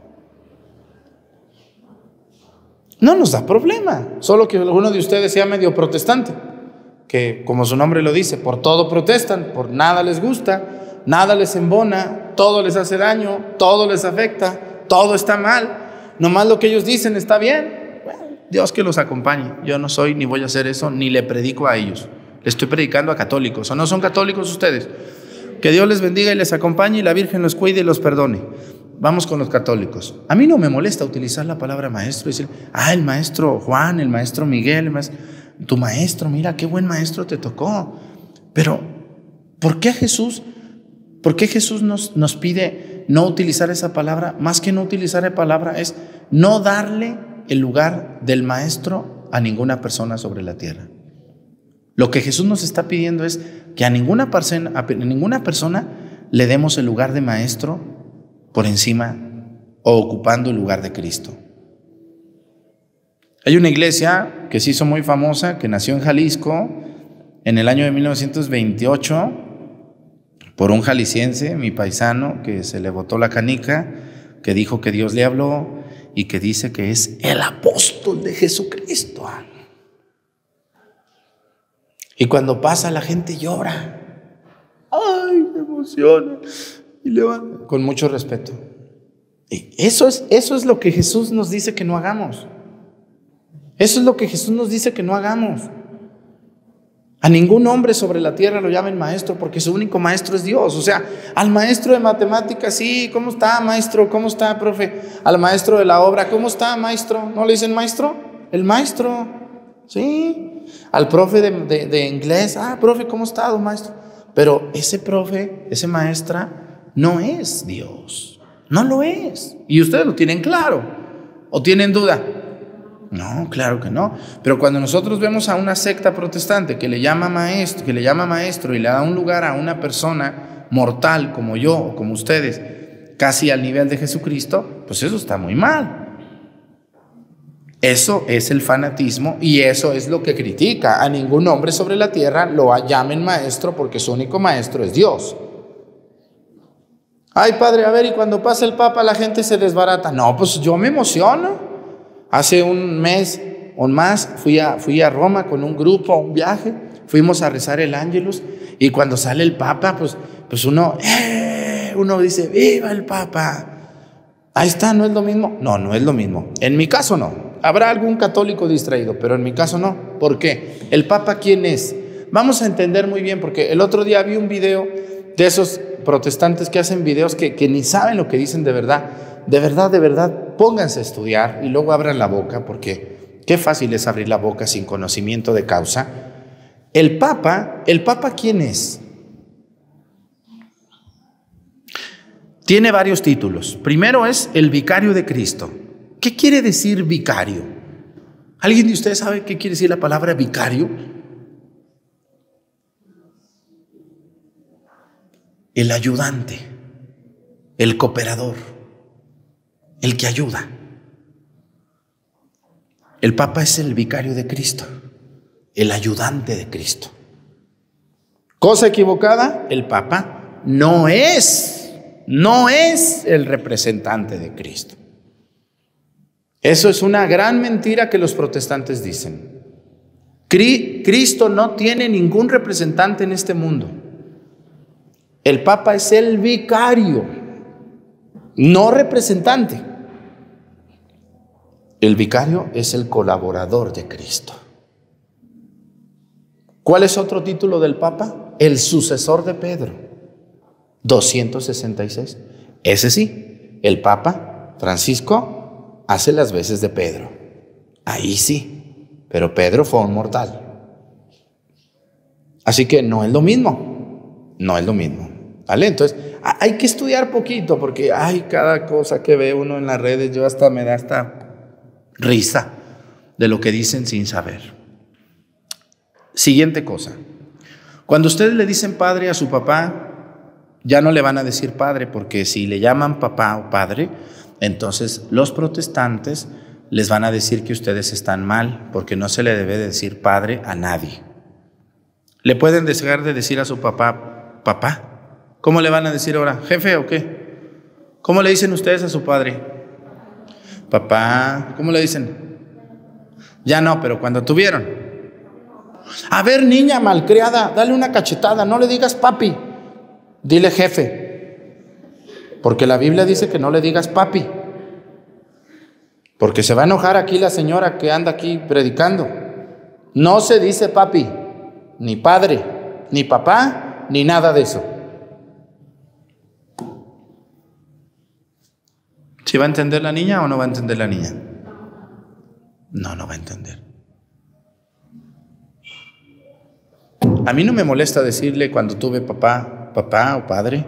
No nos da problema, solo que alguno de ustedes sea medio protestante, que como su nombre lo dice, por todo protestan, por nada les gusta, nada les embona, todo les hace daño, todo les afecta, todo está mal, nomás lo que ellos dicen está bien. Bueno, Dios que los acompañe. Yo no soy ni voy a hacer eso, ni le predico a ellos. Le estoy predicando a católicos. ¿O no son católicos ustedes? Que Dios les bendiga y les acompañe y la Virgen los cuide y los perdone. Vamos con los católicos. A mí no me molesta utilizar la palabra maestro y decir, ah, el maestro Juan, el maestro Miguel, el maestro, tu maestro, mira qué buen maestro te tocó. Pero, ¿por qué Jesús, por qué Jesús nos, nos pide no utilizar esa palabra? Más que no utilizar la palabra es no darle el lugar del maestro a ninguna persona sobre la tierra. Lo que Jesús nos está pidiendo es que a ninguna persona, a ninguna persona le demos el lugar de maestro por encima o ocupando el lugar de Cristo. Hay una iglesia que se hizo muy famosa, que nació en Jalisco en el año de mil novecientos veintiocho por un jalisciense, mi paisano, que se le botó la canica, que dijo que Dios le habló y que dice que es el apóstol de Jesucristo. Y cuando pasa la gente llora. ¡Ay, me emociona! Y levanta con mucho respeto. Y eso es, eso es lo que Jesús nos dice que no hagamos. Eso es lo que Jesús nos dice que no hagamos. A ningún hombre sobre la tierra lo llamen maestro porque su único maestro es Dios. O sea, al maestro de matemáticas, sí, ¿cómo está, maestro? ¿Cómo está, profe? Al maestro de la obra, ¿cómo está, maestro? ¿No le dicen maestro? El maestro, sí. Al profe de, de, de inglés, ah, profe, ¿cómo está, don maestro? Pero ese profe, ese maestra no es Dios, no lo es. Y ustedes lo tienen claro, ¿o tienen duda? No, claro que no. Pero cuando nosotros vemos a una secta protestante que le llama maestro, que le llama maestro y le da un lugar a una persona mortal como yo o como ustedes, casi al nivel de Jesucristo, pues eso está muy mal. Eso es el fanatismo y eso es lo que critica. A ningún hombre sobre la tierra lo llamen maestro porque su único maestro es Dios. Ay, padre, a ver, y cuando pasa el Papa la gente se desbarata. No, pues yo me emociono. Hace un mes o más fui a, fui a Roma con un grupo, un viaje. Fuimos a rezar el Ángelus y cuando sale el Papa, pues, pues uno, ¡eh! Uno dice, ¡viva el Papa! Ahí está, ¿no es lo mismo? No, no es lo mismo. En mi caso no. Habrá algún católico distraído, pero en mi caso no. ¿Por qué? ¿El Papa quién es? Vamos a entender muy bien, porque el otro día vi un video de esos protestantes que hacen videos que, que ni saben lo que dicen de verdad. De verdad, de verdad, pónganse a estudiar y luego abran la boca, porque qué fácil es abrir la boca sin conocimiento de causa. El Papa, ¿el Papa quién es? Tiene varios títulos. Primero es el vicario de Cristo. ¿Qué quiere decir vicario? ¿Alguien de ustedes sabe qué quiere decir la palabra vicario? el ayudante, el cooperador, el que ayuda. El Papa es el vicario de Cristo, el ayudante de Cristo. Cosa equivocada, el Papa no es, no es el representante de Cristo. Eso es una gran mentira que los protestantes dicen. Cristo no tiene ningún representante en este mundo. El Papa es el vicario, no representante. El vicario es el colaborador de Cristo. ¿Cuál es otro título del Papa? El sucesor de Pedro. doscientos sesenta y seis. Ese sí, el Papa Francisco hace las veces de Pedro. Ahí sí, pero Pedro fue un mortal. Así que no es lo mismo, no es lo mismo. ¿Vale? Entonces, hay que estudiar poquito porque hay cada cosa que ve uno en las redes, yo hasta me da esta risa de lo que dicen sin saber. Siguiente cosa. Cuando ustedes le dicen padre a su papá, ya no le van a decir padre, porque si le llaman papá o padre, entonces los protestantes les van a decir que ustedes están mal, porque no se le debe decir padre a nadie. ¿Le pueden dejar de decir a su papá, papá? ¿Cómo le van a decir ahora? ¿Jefe o qué? ¿Cómo le dicen ustedes a su padre? Papá. ¿Cómo le dicen? Ya no, pero cuando tuvieron. A ver, niña malcriada, dale una cachetada, no le digas papi, dile jefe. Porque la Biblia dice que no le digas papi. Porque se va a enojar aquí la señora que anda aquí predicando. No se dice papi, ni padre, ni papá, ni nada de eso. ¿Sí va a entender la niña o no va a entender la niña? No, no va a entender. A mí no me molesta decirle cuando tuve papá, papá o padre.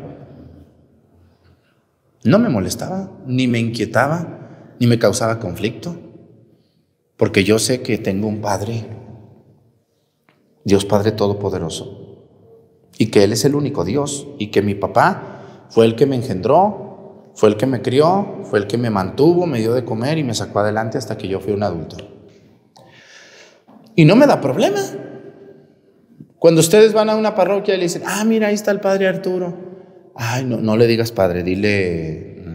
No me molestaba, ni me inquietaba, ni me causaba conflicto. Porque yo sé que tengo un Padre, Dios Padre Todopoderoso, y que Él es el único Dios, y que mi papá fue el que me engendró, fue el que me crió, fue el que me mantuvo, me dio de comer y me sacó adelante hasta que yo fui un adulto. Y no me da problema. Cuando ustedes van a una parroquia y le dicen, ah, mira, ahí está el padre Arturo. Ay, no, no le digas padre, dile,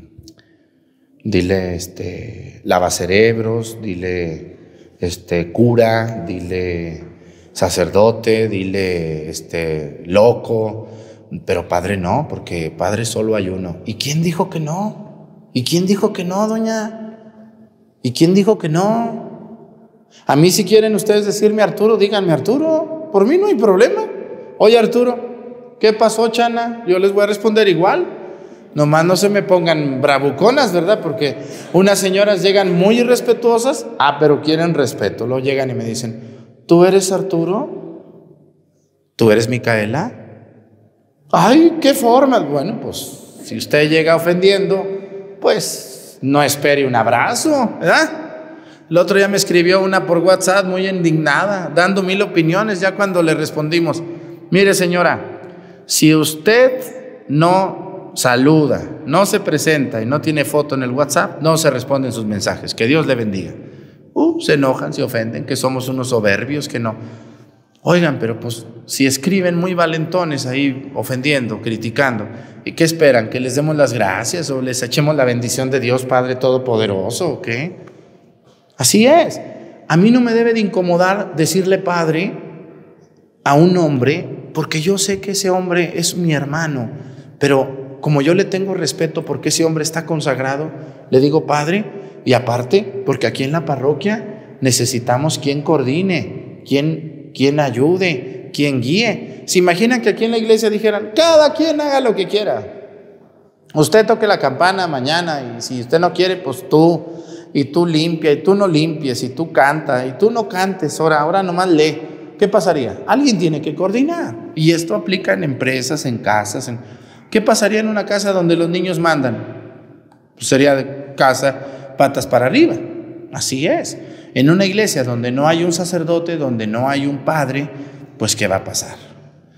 dile, este, lavacerebros, dile, este, cura, dile sacerdote, dile, este, loco. Pero padre no, porque padre solo hay uno. ¿Y quién dijo que no? ¿Y quién dijo que no, doña? ¿Y quién dijo que no? A mí, si quieren ustedes decirme Arturo, díganme Arturo. Por mí no hay problema. Oye, Arturo, ¿qué pasó, Chana? Yo les voy a responder igual. Nomás no se me pongan bravuconas, ¿verdad? Porque unas señoras llegan muy irrespetuosas. Ah, pero quieren respeto. Luego llegan y me dicen, ¿tú eres Arturo? ¿Tú eres Micaela? Ay, qué forma. Bueno, pues si usted llega ofendiendo, pues no espere un abrazo, ¿verdad? El otro día me escribió una por WhatsApp muy indignada, dando mil opiniones. Ya cuando le respondimos, mire señora, si usted no saluda, no se presenta y no tiene foto en el WhatsApp, no se responden sus mensajes. Que Dios le bendiga. Uh, se enojan, se ofenden, que somos unos soberbios, que no. Oigan, pero pues si escriben muy valentones ahí ofendiendo, criticando, ¿y qué esperan? ¿Que les demos las gracias o les echemos la bendición de Dios Padre Todopoderoso o qué? Así es. A mí no me debe de incomodar decirle padre a un hombre, porque yo sé que ese hombre es mi hermano, pero como yo le tengo respeto porque ese hombre está consagrado, le digo padre, y aparte, porque aquí en la parroquia necesitamos quien coordine, quien... quien ayude, quien guíe. ¿Se imaginan que aquí en la iglesia dijeran, cada quien haga lo que quiera? Usted toque la campana mañana y si usted no quiere, pues tú, y tú limpia, y tú no limpies, y tú canta, y tú no cantes, ahora, ahora nomás lee. ¿Qué pasaría? Alguien tiene que coordinar. Y esto aplica en empresas, en casas. En... ¿Qué pasaría en una casa donde los niños mandan? Pues sería de casa patas para arriba. Así es. En una iglesia donde no hay un sacerdote, donde no hay un padre, pues ¿qué va a pasar?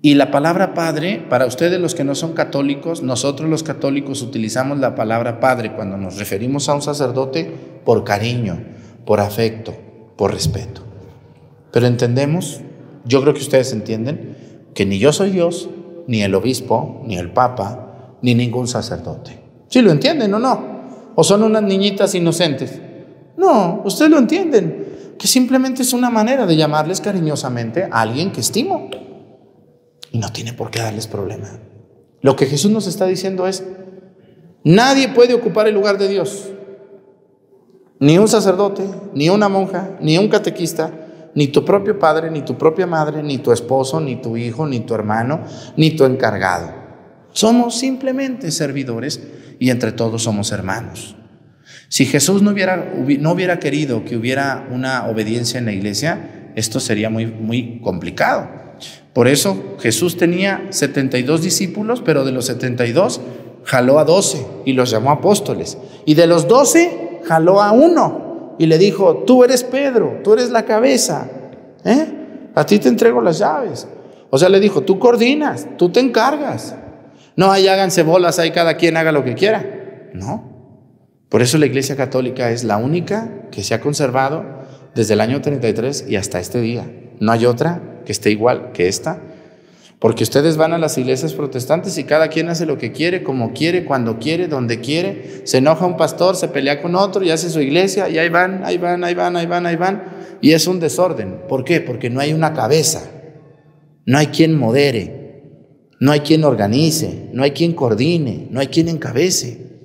Y la palabra padre, para ustedes los que no son católicos, nosotros los católicos utilizamos la palabra padre cuando nos referimos a un sacerdote por cariño, por afecto, por respeto. Pero entendemos, yo creo que ustedes entienden, que ni yo soy Dios, ni el obispo, ni el papa, ni ningún sacerdote. ¿Sí lo entienden o no? ¿O son unas niñitas inocentes? No, ustedes lo entienden, que simplemente es una manera de llamarles cariñosamente a alguien que estimo. Y no tiene por qué darles problema. Lo que Jesús nos está diciendo es, nadie puede ocupar el lugar de Dios. Ni un sacerdote, ni una monja, ni un catequista, ni tu propio padre, ni tu propia madre, ni tu esposo, ni tu hijo, ni tu hermano, ni tu encargado. Somos simplemente servidores y entre todos somos hermanos. Si Jesús no hubiera, no hubiera querido que hubiera una obediencia en la iglesia, esto sería muy, muy complicado. Por eso Jesús tenía setenta y dos discípulos, pero de los setenta y dos jaló a doce y los llamó apóstoles. Y de los doce jaló a uno y le dijo, tú eres Pedro, tú eres la cabeza, ¿eh? A ti te entrego las llaves. O sea, le dijo, tú coordinas, tú te encargas. No, ahí háganse bolas, ahí cada quien haga lo que quiera. No. Por eso la Iglesia Católica es la única que se ha conservado desde el año treinta y tres y hasta este día. No hay otra que esté igual que esta, porque ustedes van a las iglesias protestantes y cada quien hace lo que quiere, como quiere, cuando quiere, donde quiere. Se enoja un pastor, se pelea con otro y hace su iglesia y ahí van, ahí van, ahí van, ahí van, ahí van. Y es un desorden. ¿Por qué? Porque no hay una cabeza, no hay quien modere, no hay quien organice, no hay quien coordine, no hay quien encabece.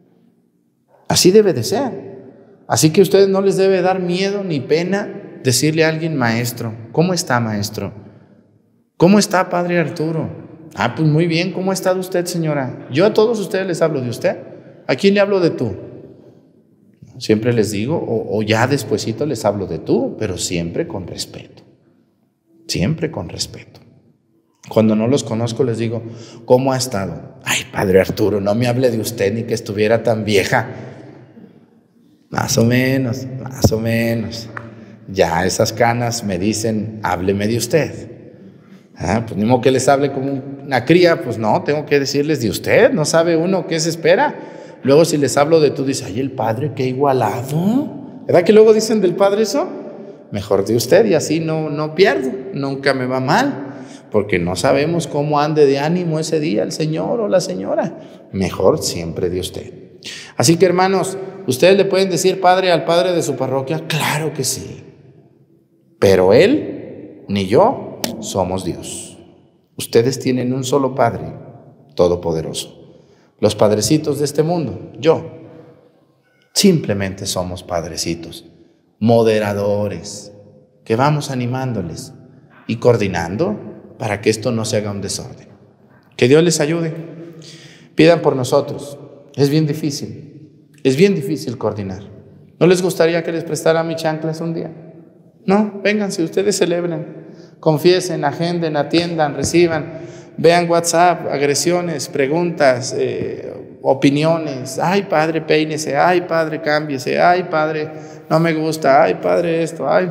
Así debe de ser. Así que a ustedes no les debe dar miedo ni pena decirle a alguien, maestro. ¿Cómo está, maestro? ¿Cómo está, padre Arturo? Ah, pues muy bien. ¿Cómo ha estado usted, señora? Yo a todos ustedes les hablo de usted. ¿A quién le hablo de tú? Siempre les digo, o, o ya despuesito les hablo de tú, pero siempre con respeto. Siempre con respeto. Cuando no los conozco les digo, ¿cómo ha estado? Ay, padre Arturo, no me hable de usted ni que estuviera tan vieja. Más o menos, más o menos. Ya esas canas me dicen, hábleme de usted. Ah, pues ni modo que les hable como una cría, pues no, tengo que decirles de usted. No sabe uno qué se espera. Luego si les hablo de tú, dice, ay, el padre, qué igualado. ¿Verdad que luego dicen del padre eso? Mejor de usted y así no, no pierdo, nunca me va mal, porque no sabemos cómo ande de ánimo ese día el señor o la señora. Mejor siempre de usted. Así que, hermanos, ¿ustedes le pueden decir padre al padre de su parroquia? Claro que sí. Pero él ni yo somos Dios. Ustedes tienen un solo Padre todopoderoso. Los padrecitos de este mundo, yo, simplemente somos padrecitos, moderadores, que vamos animándoles y coordinando para que esto no se haga un desorden. Que Dios les ayude. Pidan por nosotros. Es bien difícil, es bien difícil coordinar. ¿No les gustaría que les prestara mis chanclas un día? No, vénganse, ustedes celebren, confiesen, agenden, atiendan, reciban, vean WhatsApp, agresiones, preguntas, eh, opiniones. Ay, padre, peínese, ay, padre, cámbiese, ay, padre, no me gusta, ay, padre, esto, ay.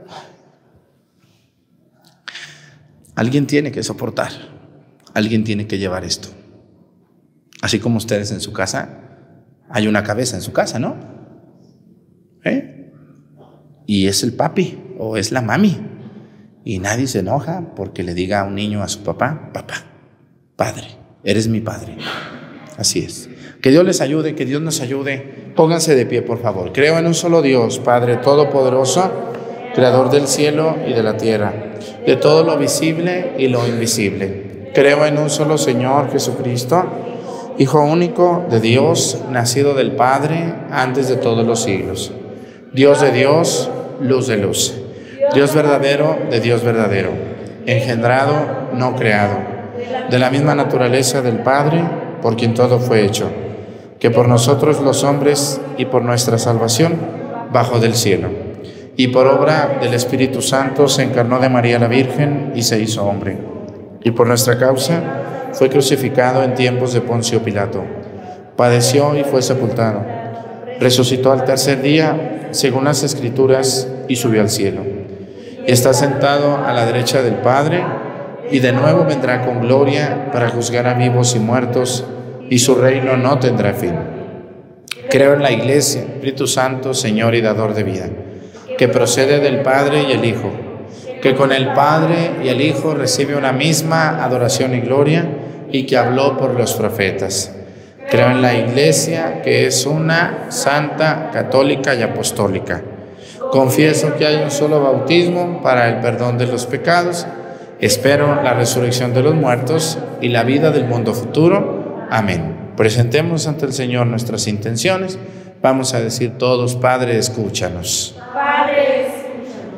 Alguien tiene que soportar, alguien tiene que llevar esto. Así como ustedes en su casa, hay una cabeza en su casa, ¿no? ¿Eh? Y es el papi o es la mami. Y nadie se enoja porque le diga a un niño a su papá, papá, padre, eres mi padre. Así es. Que Dios les ayude, que Dios nos ayude. Pónganse de pie, por favor. Creo en un solo Dios, Padre Todopoderoso, Creador del cielo y de la tierra, de todo lo visible y lo invisible. Creo en un solo Señor Jesucristo, Hijo único de Dios, nacido del Padre antes de todos los siglos. Dios de Dios, luz de luz. Dios verdadero de Dios verdadero, engendrado, no creado, de la misma naturaleza del Padre, por quien todo fue hecho, que por nosotros los hombres y por nuestra salvación bajó del cielo, y por obra del Espíritu Santo se encarnó de María la Virgen y se hizo hombre, y por nuestra causa fue crucificado en tiempos de Poncio Pilato, padeció y fue sepultado, resucitó al tercer día, según las Escrituras, y subió al cielo. Y está sentado a la derecha del Padre, y de nuevo vendrá con gloria para juzgar a vivos y muertos, y su reino no tendrá fin. Creo en la Iglesia, Espíritu Santo, Señor y dador de vida, que procede del Padre y el Hijo, que con el Padre y el Hijo recibe una misma adoración y gloria, y que habló por los profetas. Creo en la Iglesia, que es una, santa, católica y apostólica. Confieso que hay un solo bautismo para el perdón de los pecados. Espero la resurrección de los muertos y la vida del mundo futuro. Amén. Presentemos ante el Señor nuestras intenciones. Vamos a decir todos: Padre, escúchanos. Padre, escúchanos.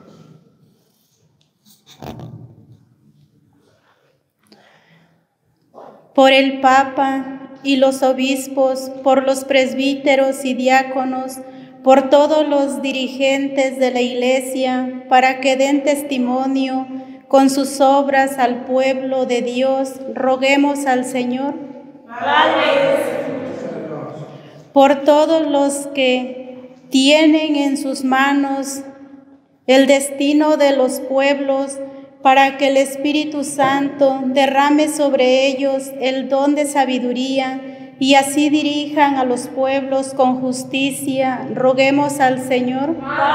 Por el Papa y los obispos, por los presbíteros y diáconos, por todos los dirigentes de la Iglesia, para que den testimonio con sus obras al pueblo de Dios, roguemos al Señor. Por todos los que tienen en sus manos el destino de los pueblos, para que el Espíritu Santo derrame sobre ellos el don de sabiduría y así dirijan a los pueblos con justicia, roguemos al Señor.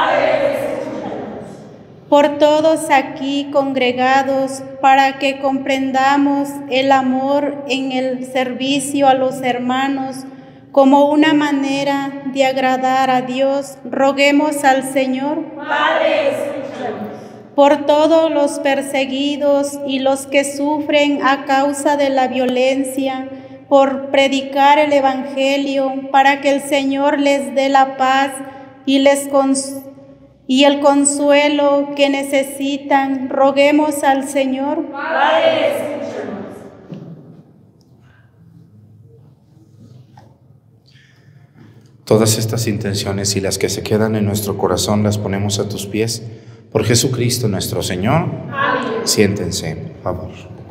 Por todos aquí congregados, para que comprendamos el amor en el servicio a los hermanos como una manera de agradar a Dios, roguemos al Señor. Padre, escúchanos. Por todos los perseguidos y los que sufren a causa de la violencia, por predicar el Evangelio, para que el Señor les dé la paz y, les cons- y el consuelo que necesitan, roguemos al Señor. Padre, escúchanos. Todas estas intenciones y las que se quedan en nuestro corazón las ponemos a tus pies. Por Jesucristo nuestro Señor. Amén. Siéntense, por favor.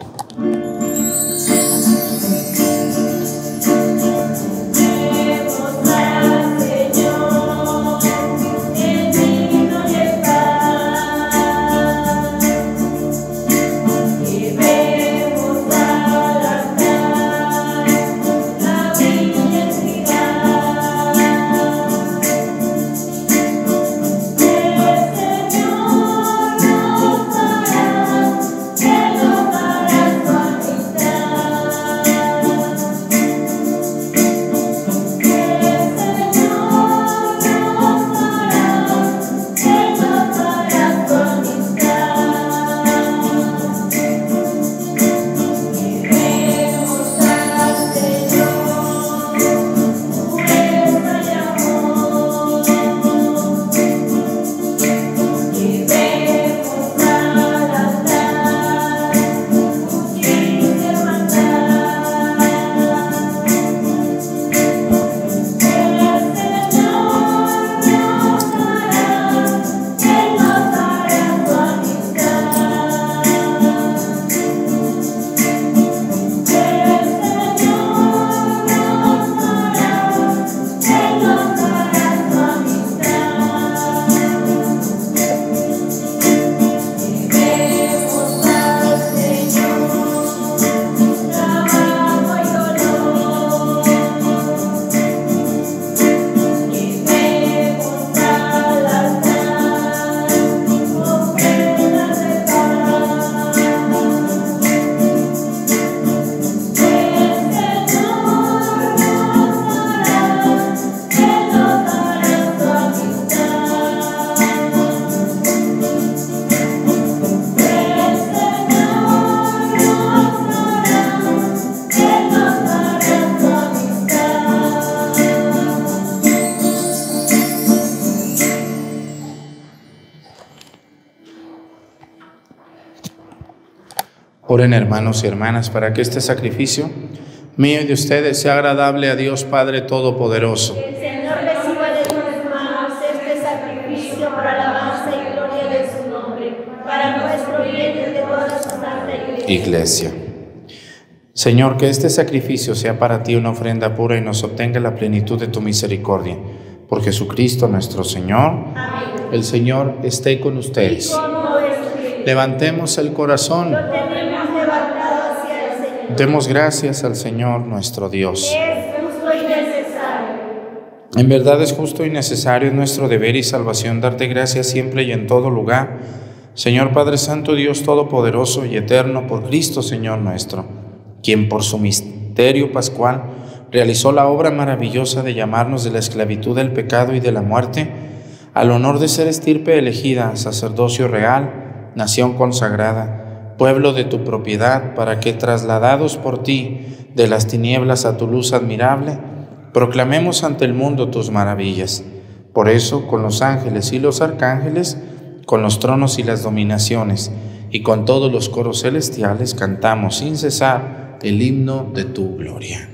Oren, hermanos y hermanas, para que este sacrificio mío y de ustedes sea agradable a Dios Padre Todopoderoso. El Señor reciba de tus manos este sacrificio para alabanza y gloria de su nombre, para nuestro bien y de toda su santa Iglesia. Iglesia. Señor, que este sacrificio sea para ti una ofrenda pura y nos obtenga la plenitud de tu misericordia. Por Jesucristo nuestro Señor. Amén. El Señor esté con ustedes. Como es tu Levantemos el corazón. Lo tenemos Demos gracias al Señor nuestro Dios. Es justo y necesario. En verdad es justo y necesario, es nuestro deber y salvación darte gracias siempre y en todo lugar, Señor Padre Santo, Dios Todopoderoso y Eterno, por Cristo Señor nuestro, quien por su misterio pascual realizó la obra maravillosa de llamarnos de la esclavitud del pecado y de la muerte al honor de ser estirpe elegida, sacerdocio real, nación consagrada, pueblo de tu propiedad, para que trasladados por ti de las tinieblas a tu luz admirable, proclamemos ante el mundo tus maravillas. Por eso, con los ángeles y los arcángeles, con los tronos y las dominaciones, y con todos los coros celestiales, cantamos sin cesar el himno de tu gloria.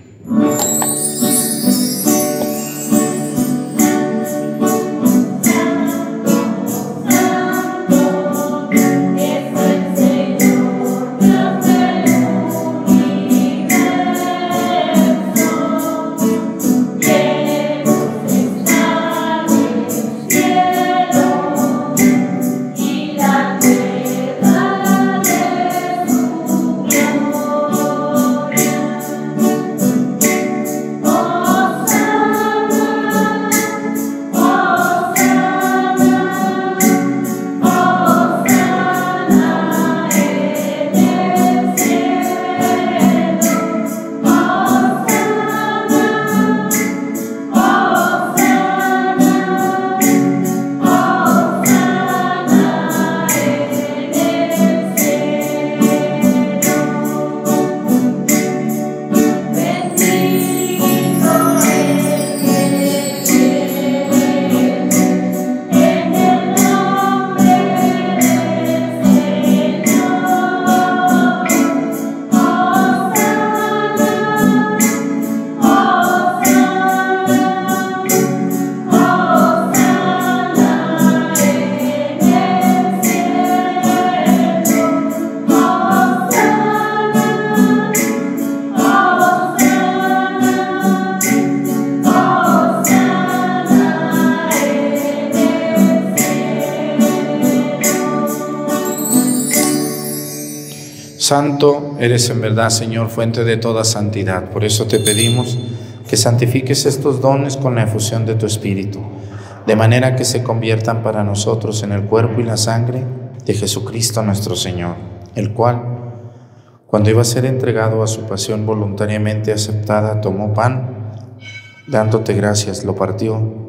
Santo eres en verdad, Señor, fuente de toda santidad. Por eso te pedimos que santifiques estos dones con la efusión de tu Espíritu, de manera que se conviertan para nosotros en el cuerpo y la sangre de Jesucristo nuestro Señor, el cual, cuando iba a ser entregado a su pasión voluntariamente aceptada, tomó pan, dándote gracias, lo partió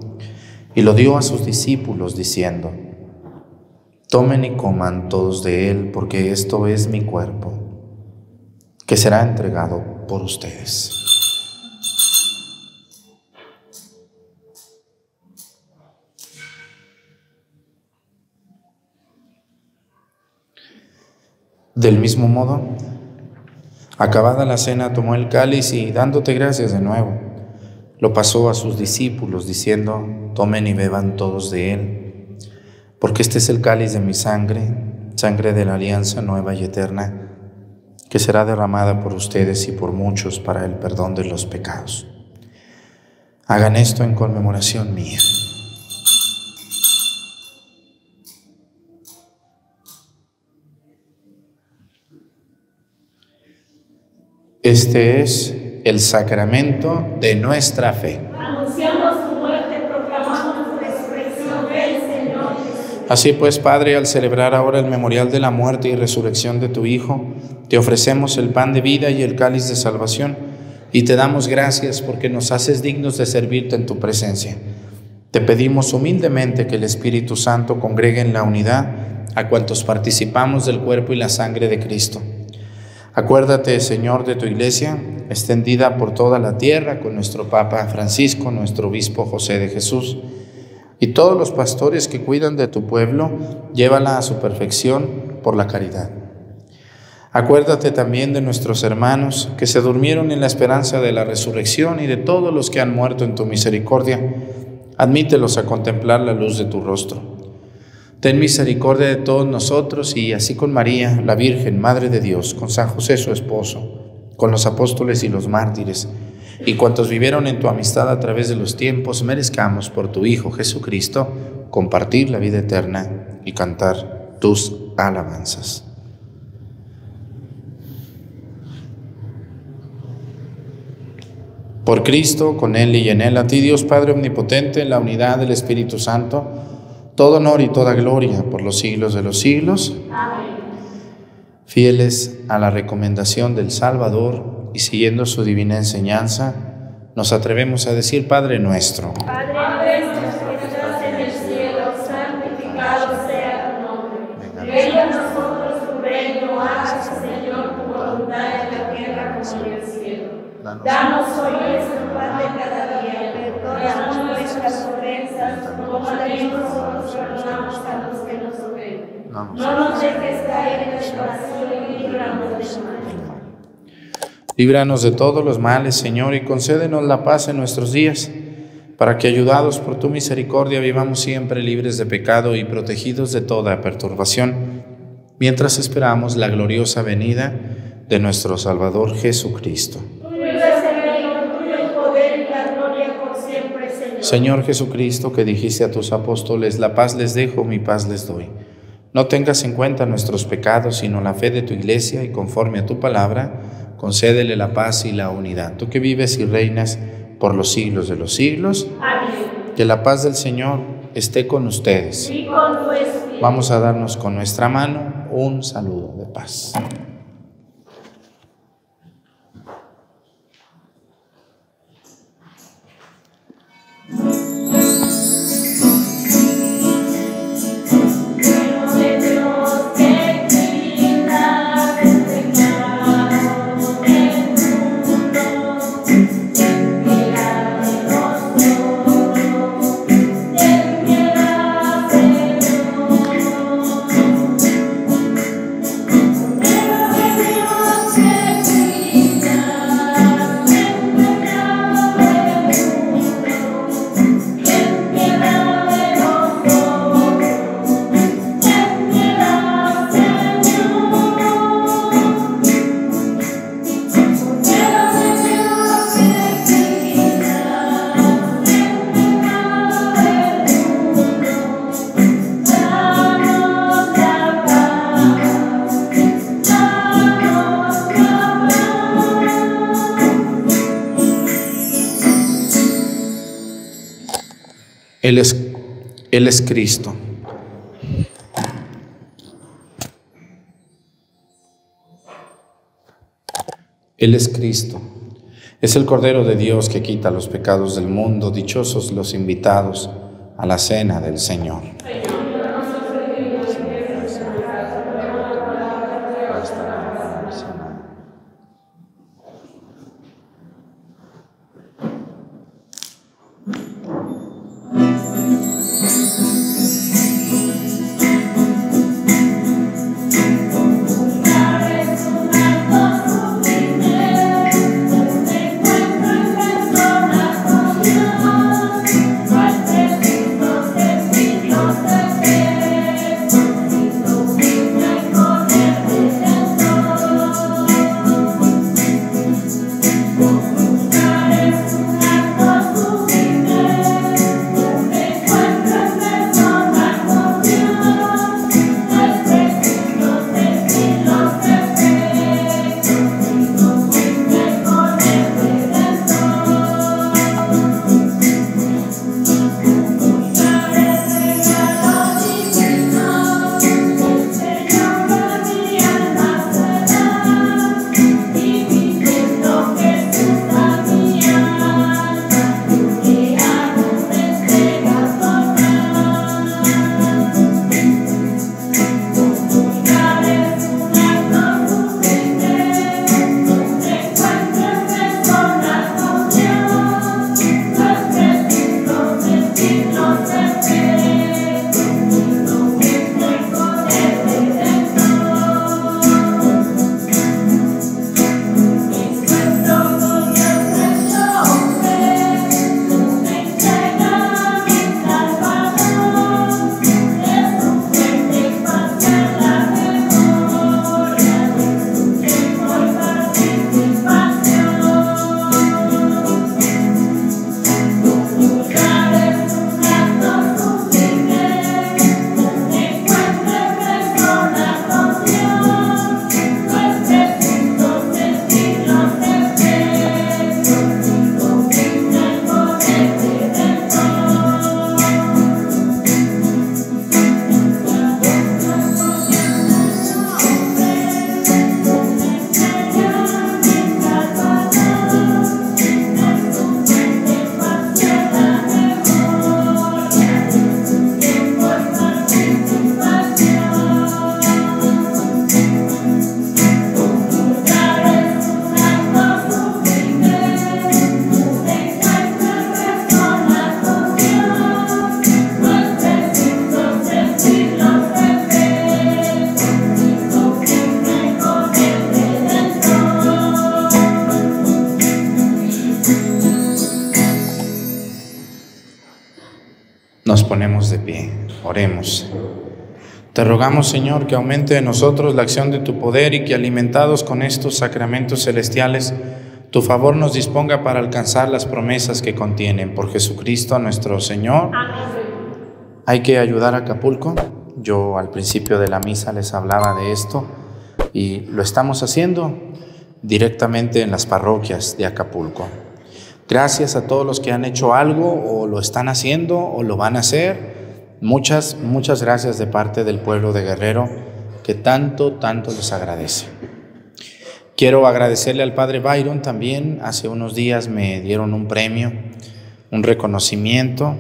y lo dio a sus discípulos, diciendo: tomen y coman todos de él, porque esto es mi cuerpo, que será entregado por ustedes. Del mismo modo, acabada la cena, tomó el cáliz y, dándote gracias de nuevo, lo pasó a sus discípulos, diciendo: tomen y beban todos de él, porque este es el cáliz de mi sangre, sangre de la alianza nueva y eterna, que será derramada por ustedes y por muchos para el perdón de los pecados. Hagan esto en conmemoración mía. Este es el sacramento de nuestra fe. Anunciamos tu muerte, proclamamos tu resurrección, ven, Señor Jesús. Así pues, Padre, al celebrar ahora el memorial de la muerte y resurrección de tu Hijo, te ofrecemos el pan de vida y el cáliz de salvación, y te damos gracias porque nos haces dignos de servirte en tu presencia. Te pedimos humildemente que el Espíritu Santo congregue en la unidad a cuantos participamos del cuerpo y la sangre de Cristo. Acuérdate, Señor, de tu Iglesia, extendida por toda la tierra, con nuestro Papa Francisco, nuestro Obispo José de Jesús, y todos los pastores que cuidan de tu pueblo, llévala a su perfección por la caridad. Acuérdate también de nuestros hermanos que se durmieron en la esperanza de la resurrección y de todos los que han muerto en tu misericordia. Admítelos a contemplar la luz de tu rostro. Ten misericordia de todos nosotros y así con María, la Virgen, Madre de Dios, con San José su esposo, con los apóstoles y los mártires, y cuantos vivieron en tu amistad a través de los tiempos, merezcamos por tu Hijo Jesucristo compartir la vida eterna y cantar tus alabanzas. Por Cristo, con Él y en Él, a ti Dios Padre Omnipotente, en la unidad del Espíritu Santo, todo honor y toda gloria por los siglos de los siglos. Amén. Fieles a la recomendación del Salvador y siguiendo su divina enseñanza, nos atrevemos a decir: Padre nuestro, Padre nuestro que estás en el cielo, santificado sea tu nombre. Venga a nosotros tu reino, hágase, Señor, tu voluntad en la tierra como en el cielo. Danos hoy nuestro pan de cada día, perdónanos nuestras ofensas, como también nosotros perdonamos a los que nos ofenden. No nos dejes caer en tentación y líbranos del mal. líbranos de todos los males, Señor, y concédenos la paz en nuestros días, para que, ayudados por tu misericordia, vivamos siempre libres de pecado y protegidos de toda perturbación, mientras esperamos la gloriosa venida de nuestro Salvador Jesucristo. Señor Jesucristo, que dijiste a tus apóstoles: la paz les dejo, mi paz les doy. No tengas en cuenta nuestros pecados, sino la fe de tu Iglesia, y conforme a tu palabra, concédele la paz y la unidad. Tú que vives y reinas por los siglos de los siglos. Amén. Que la paz del Señor esté con ustedes. Y con tu espíritu. Vamos a darnos con nuestra mano un saludo de paz. Él es, Él es Cristo. Él es Cristo. Es el Cordero de Dios que quita los pecados del mundo. Dichosos los invitados a la cena del Señor. Dios, Nos ponemos de pie, oremos. Te rogamos, Señor, que aumente en nosotros la acción de tu poder y que, alimentados con estos sacramentos celestiales, tu favor nos disponga para alcanzar las promesas que contienen. Por Jesucristo nuestro Señor. Amén. Hay que ayudar a Acapulco. Yo al principio de la misa les hablaba de esto y lo estamos haciendo directamente en las parroquias de Acapulco. Gracias a todos los que han hecho algo o lo están haciendo o lo van a hacer. Muchas, muchas gracias de parte del pueblo de Guerrero, que tanto, tanto les agradece. Quiero agradecerle al Padre Byron también. Hace unos días me dieron un premio, un reconocimiento,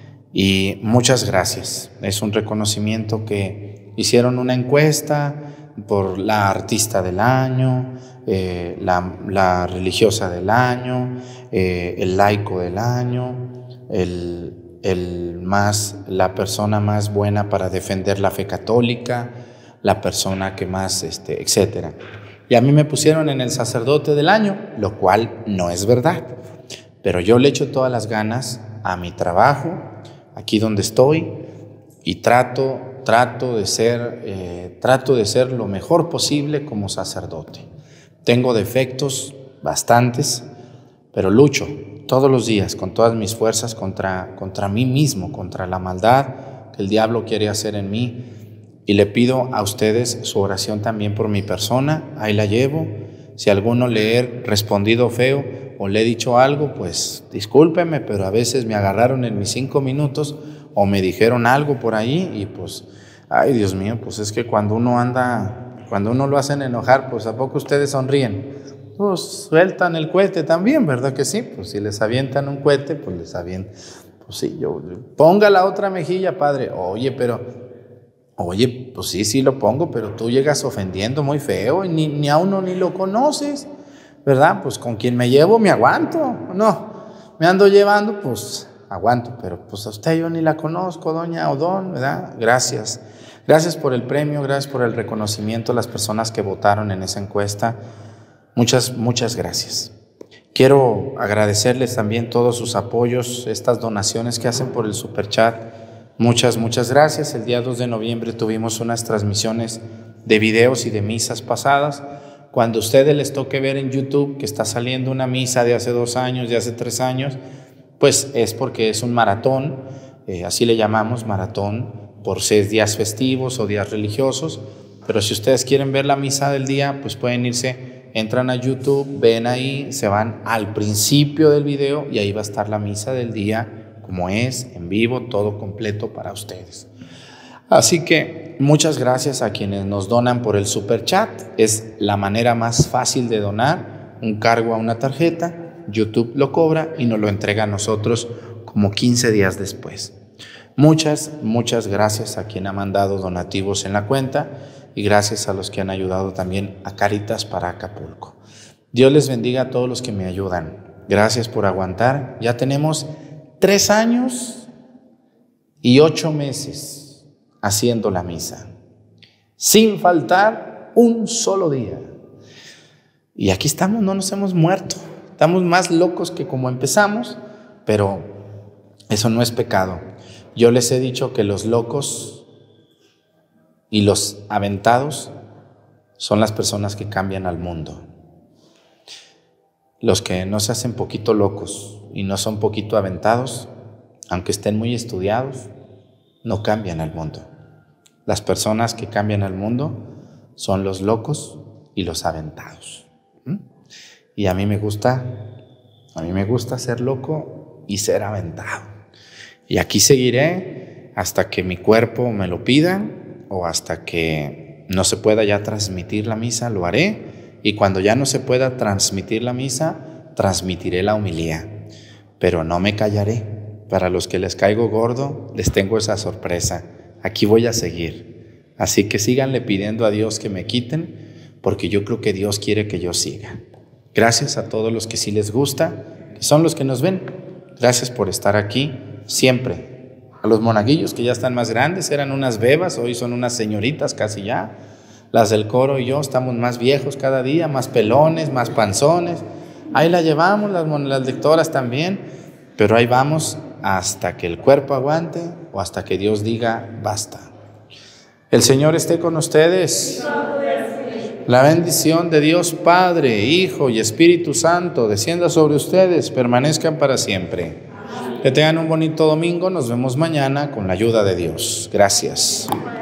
y muchas gracias. Es un reconocimiento que hicieron una encuesta por la artista del año, eh, la, la religiosa del año, eh, el laico del año, el... El más, la persona más buena para defender la fe católica, la persona que más, este, etcétera. Y a mí me pusieron en el sacerdote del año, lo cual no es verdad. Pero yo le echo todas las ganas a mi trabajo, aquí donde estoy, y trato, trato de ser, eh, trato de ser lo mejor posible como sacerdote. Tengo defectos bastantes, pero lucho todos los días con todas mis fuerzas contra, contra mí mismo, contra la maldad que el diablo quiere hacer en mí. Y le pido a ustedes su oración también por mi persona. Ahí la llevo. Si alguno le he respondido feo o le he dicho algo, pues discúlpeme, pero a veces me agarraron en mis cinco minutos o me dijeron algo por ahí y pues, ay Dios mío, pues es que cuando uno anda, cuando uno lo hacen enojar, pues ¿a poco ustedes sonríen? Pues sueltan el cohete también, ¿verdad que sí? Pues si les avientan un cohete, pues les avientan. Pues sí, yo, ponga la otra mejilla, padre. Oye, pero, oye, pues sí, sí lo pongo, pero tú llegas ofendiendo muy feo y ni, ni a uno ni lo conoces, ¿verdad? Pues con quien me llevo me aguanto, no, me ando llevando, pues aguanto, pero pues a usted yo ni la conozco, doña o don, ¿verdad? Gracias. Gracias por el premio, gracias por el reconocimiento a las personas que votaron en esa encuesta. Muchas, muchas gracias. Quiero agradecerles también todos sus apoyos, estas donaciones que hacen por el superchat. Muchas, muchas gracias. El día dos de noviembre tuvimos unas transmisiones de videos y de misas pasadas. Cuando a ustedes les toque ver en YouTube que está saliendo una misa de hace dos años, de hace tres años, pues es porque es un maratón, eh, así le llamamos, maratón, por seis días festivos o días religiosos. Pero si ustedes quieren ver la misa del día, pues pueden irse. Entran a YouTube, ven ahí, se van al principio del video y ahí va a estar la misa del día como es, en vivo, todo completo para ustedes. Así que muchas gracias a quienes nos donan por el superchat. Es la manera más fácil de donar, un cargo a una tarjeta, YouTube lo cobra y nos lo entrega a nosotros como quince días después. Muchas, muchas gracias a quien ha mandado donativos en la cuenta. Y gracias a los que han ayudado también a Cáritas para Acapulco. Dios les bendiga a todos los que me ayudan. Gracias por aguantar. Ya tenemos tres años y ocho meses haciendo la misa, sin faltar un solo día. Y aquí estamos, no nos hemos muerto. Estamos más locos que como empezamos, pero eso no es pecado. Yo les he dicho que los locos y los aventados son las personas que cambian al mundo. Los que no se hacen poquito locos y no son poquito aventados, aunque estén muy estudiados, no cambian al mundo. Las personas que cambian al mundo son los locos y los aventados. ¿Mm? Y a mí me gusta, a mí me gusta ser loco y ser aventado. Y aquí seguiré hasta que mi cuerpo me lo pida, o hasta que no se pueda ya transmitir la misa, lo haré. Y cuando ya no se pueda transmitir la misa, transmitiré la homilía. Pero no me callaré. Para los que les caigo gordo, les tengo esa sorpresa. Aquí voy a seguir. Así que síganle pidiendo a Dios que me quiten, porque yo creo que Dios quiere que yo siga. Gracias a todos los que sí les gusta, que son los que nos ven. Gracias por estar aquí siempre. A los monaguillos que ya están más grandes, eran unas bebas, hoy son unas señoritas casi ya. Las del coro y yo estamos más viejos cada día, más pelones, más panzones. Ahí la llevamos, las, las lectoras también, pero ahí vamos hasta que el cuerpo aguante o hasta que Dios diga basta. El Señor esté con ustedes. La bendición de Dios Padre, Hijo y Espíritu Santo descienda sobre ustedes, permanezcan para siempre. Que tengan un bonito domingo, nos vemos mañana con la ayuda de Dios. Gracias.